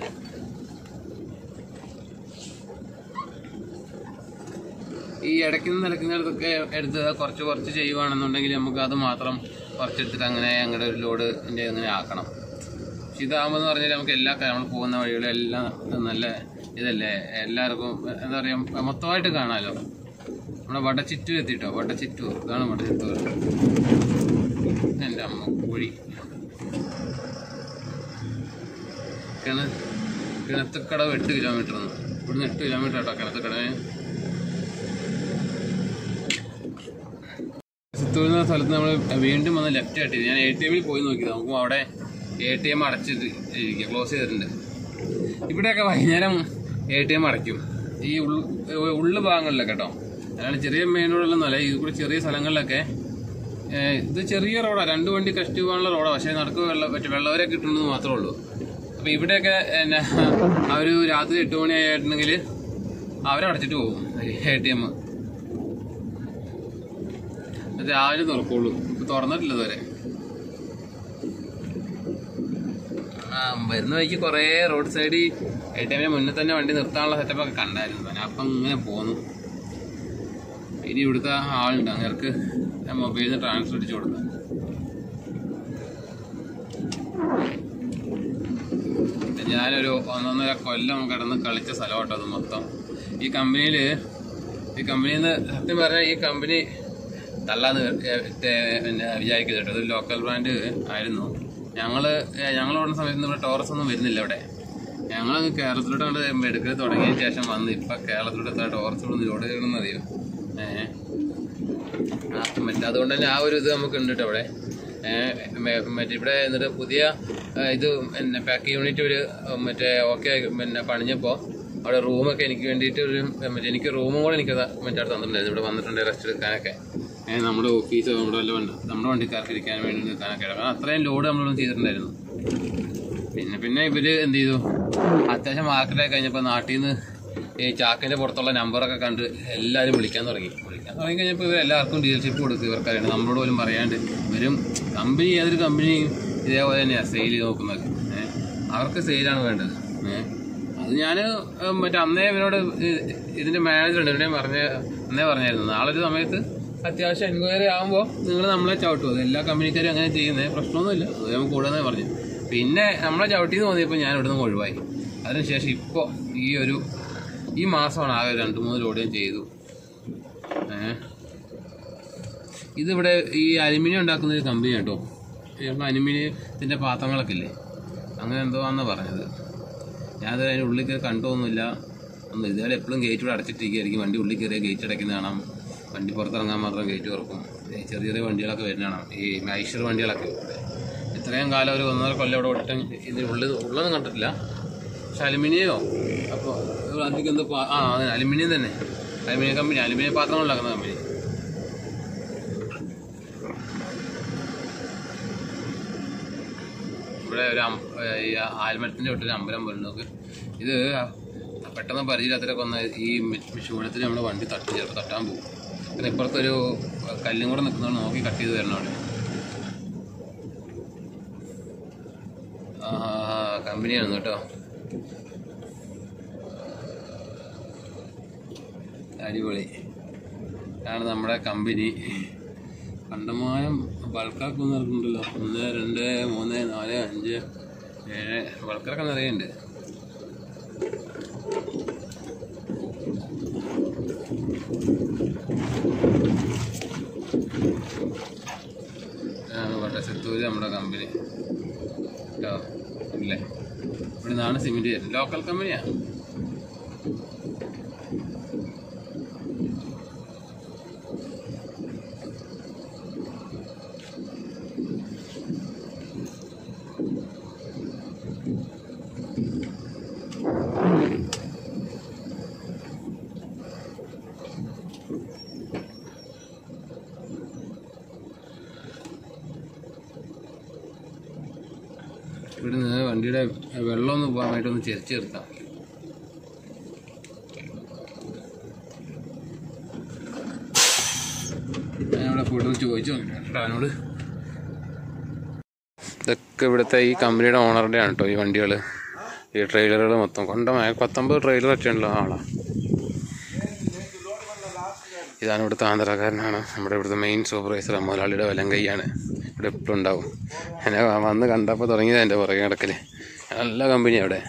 Speaker 1: ഈ ഇടയ്ക്കുന്ന നിലയ്ക്കുന്നിടത്തൊക്കെ എടുത്ത് കുറച്ച് ചെയ്യുവാണെന്നുണ്ടെങ്കിൽ നമുക്ക് അത് മാത്രം കുറച്ചെടുത്തിട്ട് അങ്ങനെ ഒരു ലോഡ് അങ്ങനെ ആക്കണം. പക്ഷെ ഇതാകുമ്പോൾ എന്ന് പറഞ്ഞാൽ നമുക്ക് എല്ലാ കാര്യം നമ്മൾ പോകുന്ന വഴികളും എല്ലാം നല്ല ഇതല്ലേ, എല്ലാവർക്കും എന്താ പറയുക മൊത്തമായിട്ട് കാണാമല്ലോ. നമ്മുടെ വടച്ചിറ്റൂർ എത്തിയിട്ടോ, വടച്ചിറ്റൂർ, ഇതാണ് വടച്ചിറ്റൂർ. എൻ്റെ അമ്മ കോഴി. കിണത്തുക്കടവ് 8 കിലോമീറ്റർ, ഇവിടുന്ന് 8 കിലോമീറ്റർ കേട്ടോ കിണത്തുക്കടവ്. ചിത്തൂർ എന്ന സ്ഥലത്ത് നമ്മൾ വീണ്ടും വന്ന് ലെഫ്റ്റ് കട്ട് ചെയ്ത് ഞാൻ ATM പോയി നോക്കിയത്. നമുക്ക് അവിടെ ATM അടച്ചിട്ട് ഇരിക്കുക, ക്ലോസ് ചെയ്തിട്ടുണ്ട്. ഇവിടെയൊക്കെ വൈകുന്നേരം ATM അടയ്ക്കും ഈ ഉള്ളു ഭാഗങ്ങളിലൊക്കെ കേട്ടോ. അതാണ് ചെറിയ മെയിൻ റോഡിലൊന്നുമല്ല, ഇത് കൂടി ചെറിയ സ്ഥലങ്ങളിലൊക്കെ. ഇത് ചെറിയ റോഡാണ്, 2 വണ്ടി കഷ്ടി പോകാനുള്ള റോഡാണ്. പക്ഷേ നടക്ക് വെള്ളവരെ കിട്ടുന്നത് മാത്രമേ ഉള്ളൂ. അപ്പോൾ ഇവിടെയൊക്കെ അവർ രാത്രി 8 മണിയായിട്ടുണ്ടെങ്കിൽ അവരടച്ചിട്ട് പോകും ATM. രാവിലെ തുറക്കുള്ളൂ, ഇപ്പം തുറന്നിട്ടില്ല ഇതുവരെ. വരുന്ന വഴിക്ക് കുറേ റോഡ് സൈഡിൽ ATM മുന്നേ തന്നെ വണ്ടി നിർത്താനുള്ള സെറ്റപ്പൊക്കെ കണ്ടായിരുന്നു. ഞാൻ അപ്പം ഇങ്ങനെ പോന്നു. ഇനി ഇവിടുത്തെ ആളുണ്ട്, അങ്ങേർക്ക് ഞാൻ മൊബൈലിൽ നിന്ന് ട്രാൻസ്ഫർ അടിച്ചു കൊടുത്തു. ഞാനൊരു 1.5 കൊല്ലം കിടന്ന് കളിച്ച സ്ഥലമാട്ടോ അത് മൊത്തം. ഈ കമ്പനിയിൽ നിന്ന് സത്യം പറഞ്ഞാൽ ഈ കമ്പനി തള്ളാന്ന് വിചാരിക്കുന്നത് കേട്ടോ. ഇത് ലോക്കൽ ബ്രാൻഡ് ആയിരുന്നു. ഞങ്ങൾ ഓടുന്ന സമയത്ത് ഇവിടെ ടോറസ് ഒന്നും വരുന്നില്ല ഇവിടെ. ഞങ്ങൾ കേരളത്തിലോട്ട് കണ്ട് എടുക്കൽ തുടങ്ങിയതിന് ശേഷം വന്ന് ഇപ്പം കേരളത്തിലോട്ട് എത്ര ടോറസിലൊന്നും ലോഡ് ചെയ്യണമെന്ന് അറിയോ. മറ്റേ അതുകൊണ്ട് തന്നെ ആ ഒരു ഇത് നമുക്ക് ഉണ്ട് കേട്ടോ ഇവിടെ. മറ്റേ ഇവിടെ എന്നിട്ട് പുതിയ ഇത് പാക്ക് യൂണിറ്റ് ഒരു പണിഞ്ഞപ്പോൾ അവിടെ റൂമൊക്കെ എനിക്ക് വേണ്ടിയിട്ട് എനിക്ക് റൂമും കൂടെ എനിക്ക് മറ്റേ തന്നിട്ടുണ്ടായിരുന്നു. ഇവിടെ വന്നിട്ടുണ്ട് റെസ്റ്റ് എടുക്കാനൊക്കെ, നമ്മുടെ ഓഫീസ് നമ്മുടെ വണ്ടിക്കാർക്ക് ഇരിക്കാൻ വേണ്ടി നിൽക്കാനൊക്കെ. കാരണം അത്രയും ലോഡ് നമ്മളൊന്നും ചെയ്തിട്ടുണ്ടായിരുന്നു. പിന്നെ ഇവർ എന്ത് ചെയ്തു, അത്യാവശ്യം മാർക്കറ്റായി കഴിഞ്ഞപ്പോൾ നാട്ടിൽ നിന്ന് ഈ ചാക്കിൻ്റെ പുറത്തുള്ള നമ്പറൊക്കെ കണ്ട് എല്ലാവരും വിളിക്കാൻ തുടങ്ങിക്കഴിഞ്ഞപ്പോൾ ഇവർ എല്ലാവർക്കും ഡീലർഷിപ്പ് കൊടുക്കും. ഇവർക്കറിയാം, നമ്മളോട് പോലും പറയാണ്ട് ഇവരും ഏതൊരു കമ്പനിയും ഇതേപോലെ തന്നെയാണ് സെയിൽ നോക്കുന്നത്. അവർക്ക് സെയിലാണ് വേണ്ടത്. അത് ഞാൻ അന്നേ ഇവരോട് ഇതിൻ്റെ മാനേജറുണ്ട് ഇവിടെ അന്നേ പറഞ്ഞായിരുന്നു, നാളെ ഒരു സമയത്ത് അത്യാവശ്യം എൻക്വയറി ആകുമ്പോൾ നിങ്ങൾ നമ്മളെ ചവിട്ടും. അത് എല്ലാ കമ്പനിക്കാരും അങ്ങനെ ചെയ്യുന്നത്, പ്രശ്നമൊന്നുമില്ല, അത് നമുക്ക് കൂടുതൽ പറഞ്ഞു. പിന്നെ നമ്മളെ ചവിട്ടിന്ന് തോന്നിയപ്പോൾ ഞാൻ ഇവിടെ നിന്ന് ഒഴിവായി. അതിനുശേഷം ഇപ്പോൾ ഈ മാസമാണ് ആകെ 2-3 ലോഡ് ഞാൻ ചെയ്തു. ഇതിവിടെ ഈ അലുമിനിയം ഉണ്ടാക്കുന്ന ഒരു കമ്പനി കേട്ടോ. അലുമിനിയത്തിൻ്റെ പാത്രങ്ങളൊക്കെ ഇല്ലേ, അങ്ങനെ എന്തോ ആണെന്നാണ് പറഞ്ഞത്. ഞാനത് അതിൻ്റെ ഉള്ളിൽ കയറി കണ്ടൊന്നുമില്ല. ഇതുവരെ എപ്പോഴും ഗേറ്റ് ഇവിടെ അടച്ചിട്ടിരിക്കുകയായിരിക്കും. വണ്ടി ഉള്ളിൽ കയറിയ ഗേറ്റ് അടയ്ക്കുന്ന കാണാം, വണ്ടി പുറത്തിറങ്ങാൻ മാത്രം ഗേറ്റ് തുറക്കും. ചെറിയ വണ്ടികളൊക്കെ വരുന്ന കാണാം, ഈ ഐഷർ വണ്ടികളൊക്കെ. ഇത്രയും കാലം ഒരു 1.5 കൊല്ലം ഇവിടെ ഓടിട്ട് ഇതിന് ഉള്ളൊന്നും കണ്ടിട്ടില്ല. പക്ഷെ അലുമിനിയമോ അപ്പോൾ അധികം എന്തോ അതെ അലുമിനിയം തന്നെ, അലുമിനിയം കമ്പനി, അലുമിനിയം പാത്രങ്ങൾ ഉണ്ടാക്കുന്ന കമ്പനി. ഇവിടെ ഒരു ആൽമരത്തിൻ്റെ തൊട്ടൊരു അമ്പലം പോലെ നോക്ക്. ഇത് പെട്ടെന്ന് പരിചയത്തിലൊക്കെ വന്ന് ഈ ചൂടത്തിൽ നമ്മുടെ വണ്ടി ചിലപ്പോൾ തട്ടാൻ പോകും. പിന്നെ ഇപ്പുറത്തൊരു കല്ലും കൂടെ നിൽക്കുന്നതാണ്, നോക്കി കട്ട് ചെയ്ത് തരണം അവിടെ. കമ്പനിയാണ് കേട്ടോ, അടിപൊളി ആണ് നമ്മുടെ കമ്പനി. കണ്ടമാനം ബൾക്കാക്കൊന്നും ഇറക്കുന്നുണ്ടല്ലോ. 1, 2, 3, 4, 5, 7 ബൾക്കറൊക്കെ നിറയുന്നുണ്ട്. വട്ടശത്തൂര് നമ്മുടെ കമ്പനി കേട്ടോ അല്ലേ. ഇവിടെ നിന്നാണ് സിമെന്റ് ചെയ്യുന്നത്, ലോക്കൽ കമ്പനിയാണ്. ഇവിടുന്ന് വണ്ടിയുടെ വെള്ളമൊന്ന് പോകാൻ വേണ്ടിയിട്ടൊന്ന് ചെരിച്ച് നിർത്താം. ഞാനിവിടെ പോയിട്ട് ചോദിച്ചു നോക്കിട്ടോ അവനോട്. ഇതൊക്കെ ഇവിടുത്തെ ഈ കമ്പനിയുടെ ഓണറുടെ ആണ് കേട്ടോ ഈ വണ്ടികൾ, ഈ ട്രെയിലറുകൾ മൊത്തം. 19 ട്രെയിലർ ഒക്കെയുള്ള ആളാണ്. ഇതാണ് ഇവിടുത്തെ ആന്ധ്രാക്കാരനാണ്, നമ്മുടെ ഇവിടുത്തെ മെയിൻ സൂപ്പർവൈസർ. മുതലാളിയുടെ വലം കൈയാണ്, ഇവിടെ എപ്പോഴും ഉണ്ടാവും. എന്നെ വന്ന് കണ്ടപ്പോൾ തുടങ്ങിയത് എൻ്റെ പുറകെ കിടക്കല്. നല്ല കമ്പനിയാണ് അവിടെ.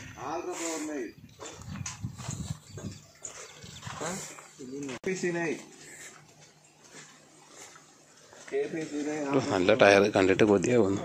Speaker 1: നല്ല ടയർ കണ്ടിട്ട് കൊതിയാവുന്നു.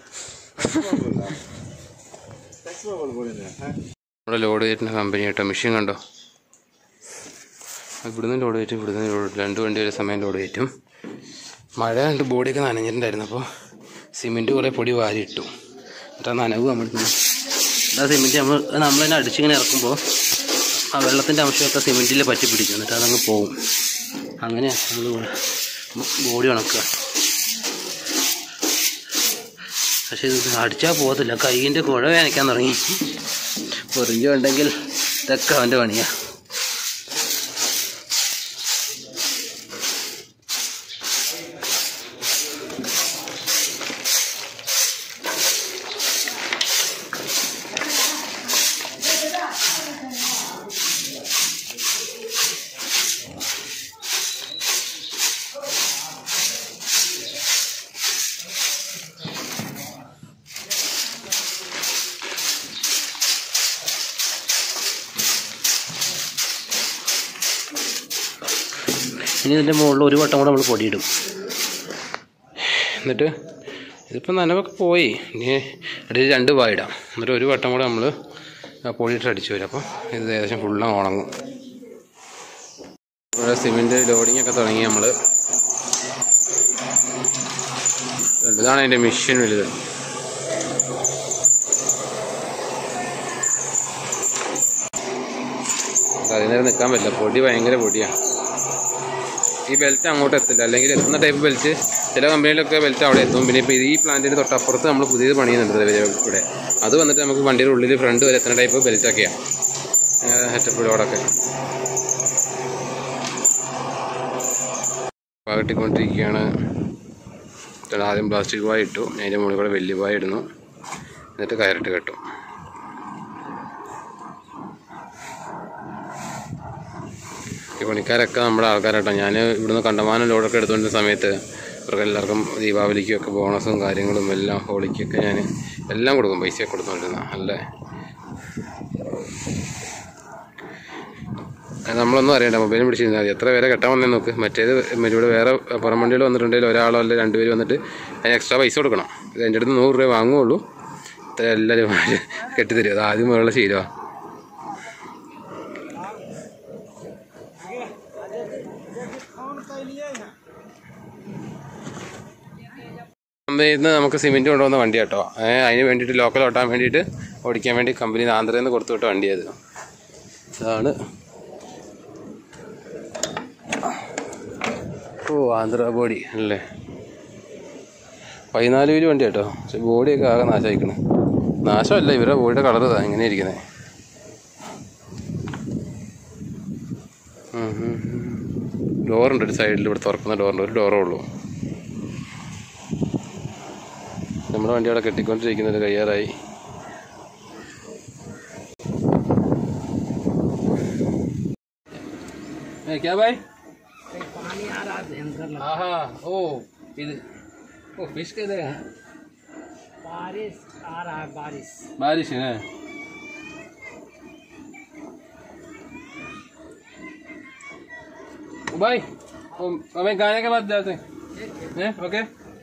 Speaker 1: നമ്മുടെ ലോഡ് കയറ്റുന്ന കമ്പനി കേട്ടോ. മെഷീൻ കണ്ടോ, ഇവിടുന്ന് ലോഡ് കയറ്റും, ഇവിടുന്ന് ലോഡ്, 2 വണ്ടി ഒരു സമയം ലോഡ് കയറ്റും. മഴ കണ്ട് ബോഡിയൊക്കെ നനഞ്ഞിട്ടുണ്ടായിരുന്നു. അപ്പോൾ സിമെൻറ്റ് കുറേ പൊടി വാരിയിട്ടു. എന്നിട്ട് ആ നനവ് നമ്മൾ സിമെൻറ്റ് നമ്മൾ തന്നെ അടിച്ചിങ്ങനെ ഇറക്കുമ്പോൾ ആ വെള്ളത്തിൻ്റെ അംശമൊക്കെ സിമെൻറ്റിൽ പറ്റി പിടിക്കും. എന്നിട്ട് അതങ്ങ് പോവും. അങ്ങനെ നമ്മൾ ബോഡി ഉണക്കുക. പക്ഷേ ഇത് അടിച്ചാൽ പോകത്തില്ല, കൈയിൻ്റെ കുഴ വേനയ്ക്കാൻ തുടങ്ങി. പൊറിഞ്ചു ഉണ്ടെങ്കിൽ ഇതൊക്കെ അവൻ്റെ പണിയാണ്. ഇനി ഇതിൻ്റെ മുകളിൽ ഒരു വട്ടം കൂടെ നമ്മൾ പൊടിയിടും. എന്നിട്ട് ഇതിപ്പോൾ നനവൊക്കെ പോയി, ഇനി ഇടയിൽ 2 പായിടാം. എന്നിട്ട് ഒരു വട്ടം കൂടെ നമ്മൾ പൊടിയിട്ട് അടിച്ചു വരും. അപ്പോൾ ഇത് ഏകദേശം ഫുള്ള് ഉണങ്ങും. ഇവിടെ സിമെൻറ്റ് ലോഡിങ്ങൊക്കെ തുടങ്ങി നമ്മൾ. ഇതാണ് അതിൻ്റെ മെഷീൻ വലുത്. അതിനേരം നിൽക്കാൻ പറ്റില്ല, പൊടി ഭയങ്കര പൊടിയാണ്. ഈ ബെൽറ്റ് അങ്ങോട്ട് എത്തില്ല, അല്ലെങ്കിൽ എത്തുന്ന ടൈപ്പ് ബെൽറ്റ് ചില കമ്പനിയിലൊക്കെ ബെൽറ്റ് അവിടെ എത്തും. പിന്നെ ഇപ്പോൾ ഈ പ്ലാന്റിൻ്റെ തൊട്ടപ്പുറത്ത് നമ്മൾ പുതിയത് പണിയുന്നുണ്ട് ഇവിടെ. അത് വന്നിട്ട് നമുക്ക് വണ്ടിയുടെ ഉള്ളിൽ ഫ്രണ്ട് വരെ എത്തുന്ന ടൈപ്പ് ബെൽറ്റൊക്കെയാണ് സെറ്റപ്പ് ലോഡൊക്കെ. കെട്ടിക്കൊണ്ടിരിക്കുകയാണ്. ആദ്യം പ്ലാസ്റ്റിക് പായ ഇട്ടു, അതിൻ്റെ മുകളിൽ കൂടെ വലിയ പായ ഇടുന്നു, എന്നിട്ട് കയറിട്ട് കെട്ടും. ഈ പണിക്കാരൊക്കെ നമ്മുടെ ആൾക്കാരാട്ടോ. ഞാൻ ഇവിടുന്ന് കണ്ടമാനം ലോഡൊക്കെ എടുത്തുകൊണ്ടിരുന്ന സമയത്ത് ഇവർക്ക് എല്ലാവർക്കും ദീപാവലിക്കും ഒക്കെ ബോണസും കാര്യങ്ങളും എല്ലാം, ഹോളിക്കൊക്കെ ഞാൻ എല്ലാം കൊടുക്കും, പൈസയൊക്കെ കൊടുത്തുകൊണ്ടിരുന്ന. അല്ലേ, നമ്മളൊന്നും അറിയണ്ട, മൊബൈലും പിടിച്ചിരുന്നാൽ മതി. എത്ര പേരെ കെട്ടാൻ വന്നേ നോക്ക്. മറ്റേത് ഇവിടെ വേറെ പുറം വണ്ടികൾ വന്നിട്ടുണ്ടെങ്കിൽ ഒരാളോ അല്ലെ 2 പേര് വന്നിട്ട് അതിന് എക്സ്ട്രാ പൈസ കൊടുക്കണം. ഇത് എൻ്റെ അടുത്ത് 100 രൂപ വാങ്ങുകയുള്ളൂ. ഇത്ര എല്ലാവരും കെട്ടിത്തരും. അത് ആദ്യം മുതലുള്ള ശീലമാണ്. കമ്പനിയിൽ നിന്ന് നമുക്ക് സിമെൻറ്റ് കൊണ്ടുവന്ന വണ്ടി കേട്ടോ. അതിന് വേണ്ടിയിട്ട് ലോക്കൽ ഓട്ടാൻ വേണ്ടിയിട്ട് ഓടിക്കാൻ വേണ്ടി കമ്പനി ആന്ധ്രയിൽ നിന്ന് കൊടുത്തു വിട്ട വണ്ടിയത്. ഇതാണ് ആന്ധ്ര ബോഡി അല്ലേ. 14 വീല് വണ്ടി കേട്ടോ. പക്ഷെ ബോഡിയൊക്കെ ആകെ നാശമായിക്കണം. നാശമല്ല, ഇവരുടെ ബോഡിയുടെ കളർ ഇതാ ഇങ്ങനെ ഇരിക്കുന്നത്. ഡോറുണ്ട് ഒരു സൈഡിൽ, ഇവിടെ തുറക്കുന്ന ഡോറുണ്ട്. ഒരു ഡോറേ ഉള്ളൂ. നമ്മുടെ വണ്ടി അവിടെ കെട്ടിക്കൊണ്ടിരിക്കുന്നത് കഴിയാറായി. क्या भाई?
Speaker 2: पानी आ रहा है अंदर।
Speaker 1: हाँ ओ इधर ओ फिश के दे
Speaker 2: बारिश आ रहा है,
Speaker 1: बारिश है। भाई हमें गाने के बाद जाते हैं ओके।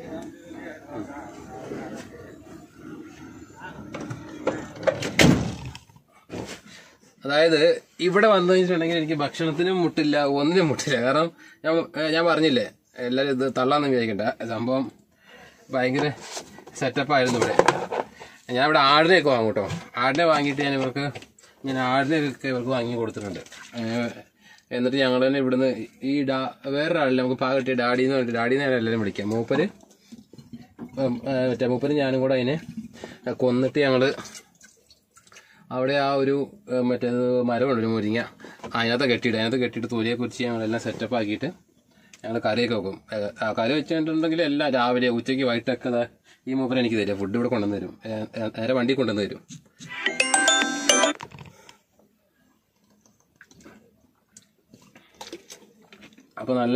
Speaker 1: അതായത് ഇവിടെ വന്നു കഴിഞ്ഞിട്ടുണ്ടെങ്കിൽ എനിക്ക് ഭക്ഷണത്തിനും മുട്ടില്ല, ഒന്നിനും മുട്ടില്ല. കാരണം ഞാൻ പറഞ്ഞില്ലേ, എല്ലാവരും ഇത് തള്ളാന്ന് വിചാരിക്കണ്ട, സംഭവം ഭയങ്കര സെറ്റപ്പായിരുന്നു ഇവിടെ. ഞാൻ ഇവിടെ ആടിനെയൊക്കെ വാങ്ങും കേട്ടോ. ആടിനെ വാങ്ങിയിട്ട് ഞാൻ ആടിനെയൊക്കെ ഇവർക്ക് വാങ്ങി കൊടുത്തിട്ടുണ്ട്. എന്നിട്ട് ഞങ്ങൾ തന്നെ ഇവിടുന്ന് ഈ വേറൊരാളില്ല നമുക്ക് പാക കിട്ടിയ ഡാഡിന്ന് പറഞ്ഞിട്ട്, ഡാഡിന്ന് എല്ലാവരും വിളിക്കാം. മൂപ്പര് ഞാനും കൂടെ അതിനെ കൊന്നിട്ട് ഞങ്ങൾ അവിടെ ആ ഒരു മരമുണ്ട്, ഒരു മുരിങ്ങ, അതിനകത്ത് കെട്ടിയിട്ട് തൊലിയെ കുറിച്ച് ഞങ്ങളെല്ലാം സെറ്റപ്പ് ആക്കിയിട്ട് ഞങ്ങൾ കറിയൊക്കെ വെക്കും. കറി വെച്ചിട്ടുണ്ടെങ്കിൽ എല്ലാം രാവിലെ ഉച്ചയ്ക്ക് വൈകിട്ടൊക്കെ ഈ മൂപ്പര് എനിക്ക് തരും. ഫുഡ് ഇവിടെ കൊണ്ടുവന്ന് തരും, നേരെ വണ്ടി കൊണ്ടുവന്ന് തരും. അപ്പോൾ നല്ല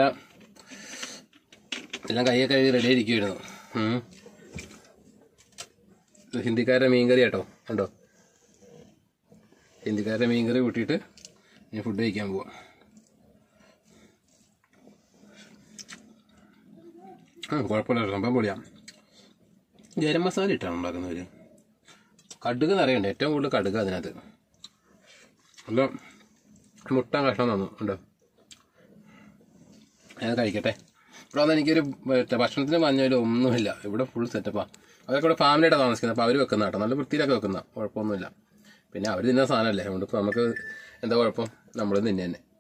Speaker 1: എല്ലാം കൈയൊക്കെ കഴുകി റെഡി ആയിരിക്കുമായിരുന്നു. ഹിന്ദിക്കാരുടെ മീൻകറി കേട്ടോ, ഉണ്ടോ? ഹിന്ദിക്കാരുടെ മീൻകറി കൂട്ടിയിട്ട് ഞാൻ ഫുഡ് കഴിക്കാൻ പോവാം. കുഴപ്പമില്ല, സംഭവം പൊളിയാം. ഗരം മസാല ഇട്ടാണ് ഉണ്ടാക്കുന്നവർ. കടുക് നിറയുണ്ട്, ഏറ്റവും കൂടുതൽ കടുക് അതിനകത്ത്. നല്ല മുട്ട കഷ്ണം തന്നു, ഉണ്ടോ? ഞാൻ കഴിക്കട്ടെ. ഇവിടെ വന്നാൽ എനിക്കൊരു ഭക്ഷണത്തിന് മഞ്ഞയിലും ഒന്നുമില്ല. ഇവിടെ ഫുൾ സെറ്റപ്പാണ്. അതൊക്കെ ഇവിടെ ഫാമിലിയായിട്ട് താമസിക്കുന്നത്. അപ്പോൾ അവർ വെക്കുന്ന കേട്ടോ, നല്ല വൃത്തിയിലൊക്കെ വെക്കുന്ന, കുഴപ്പമൊന്നുമില്ല. പിന്നെ അവർ തിന്ന സാധനമല്ലേ, അതുകൊണ്ട് ഇപ്പോൾ നമുക്ക് എന്താ കുഴപ്പം, നമ്മൾ തിന്നെ തന്നെ.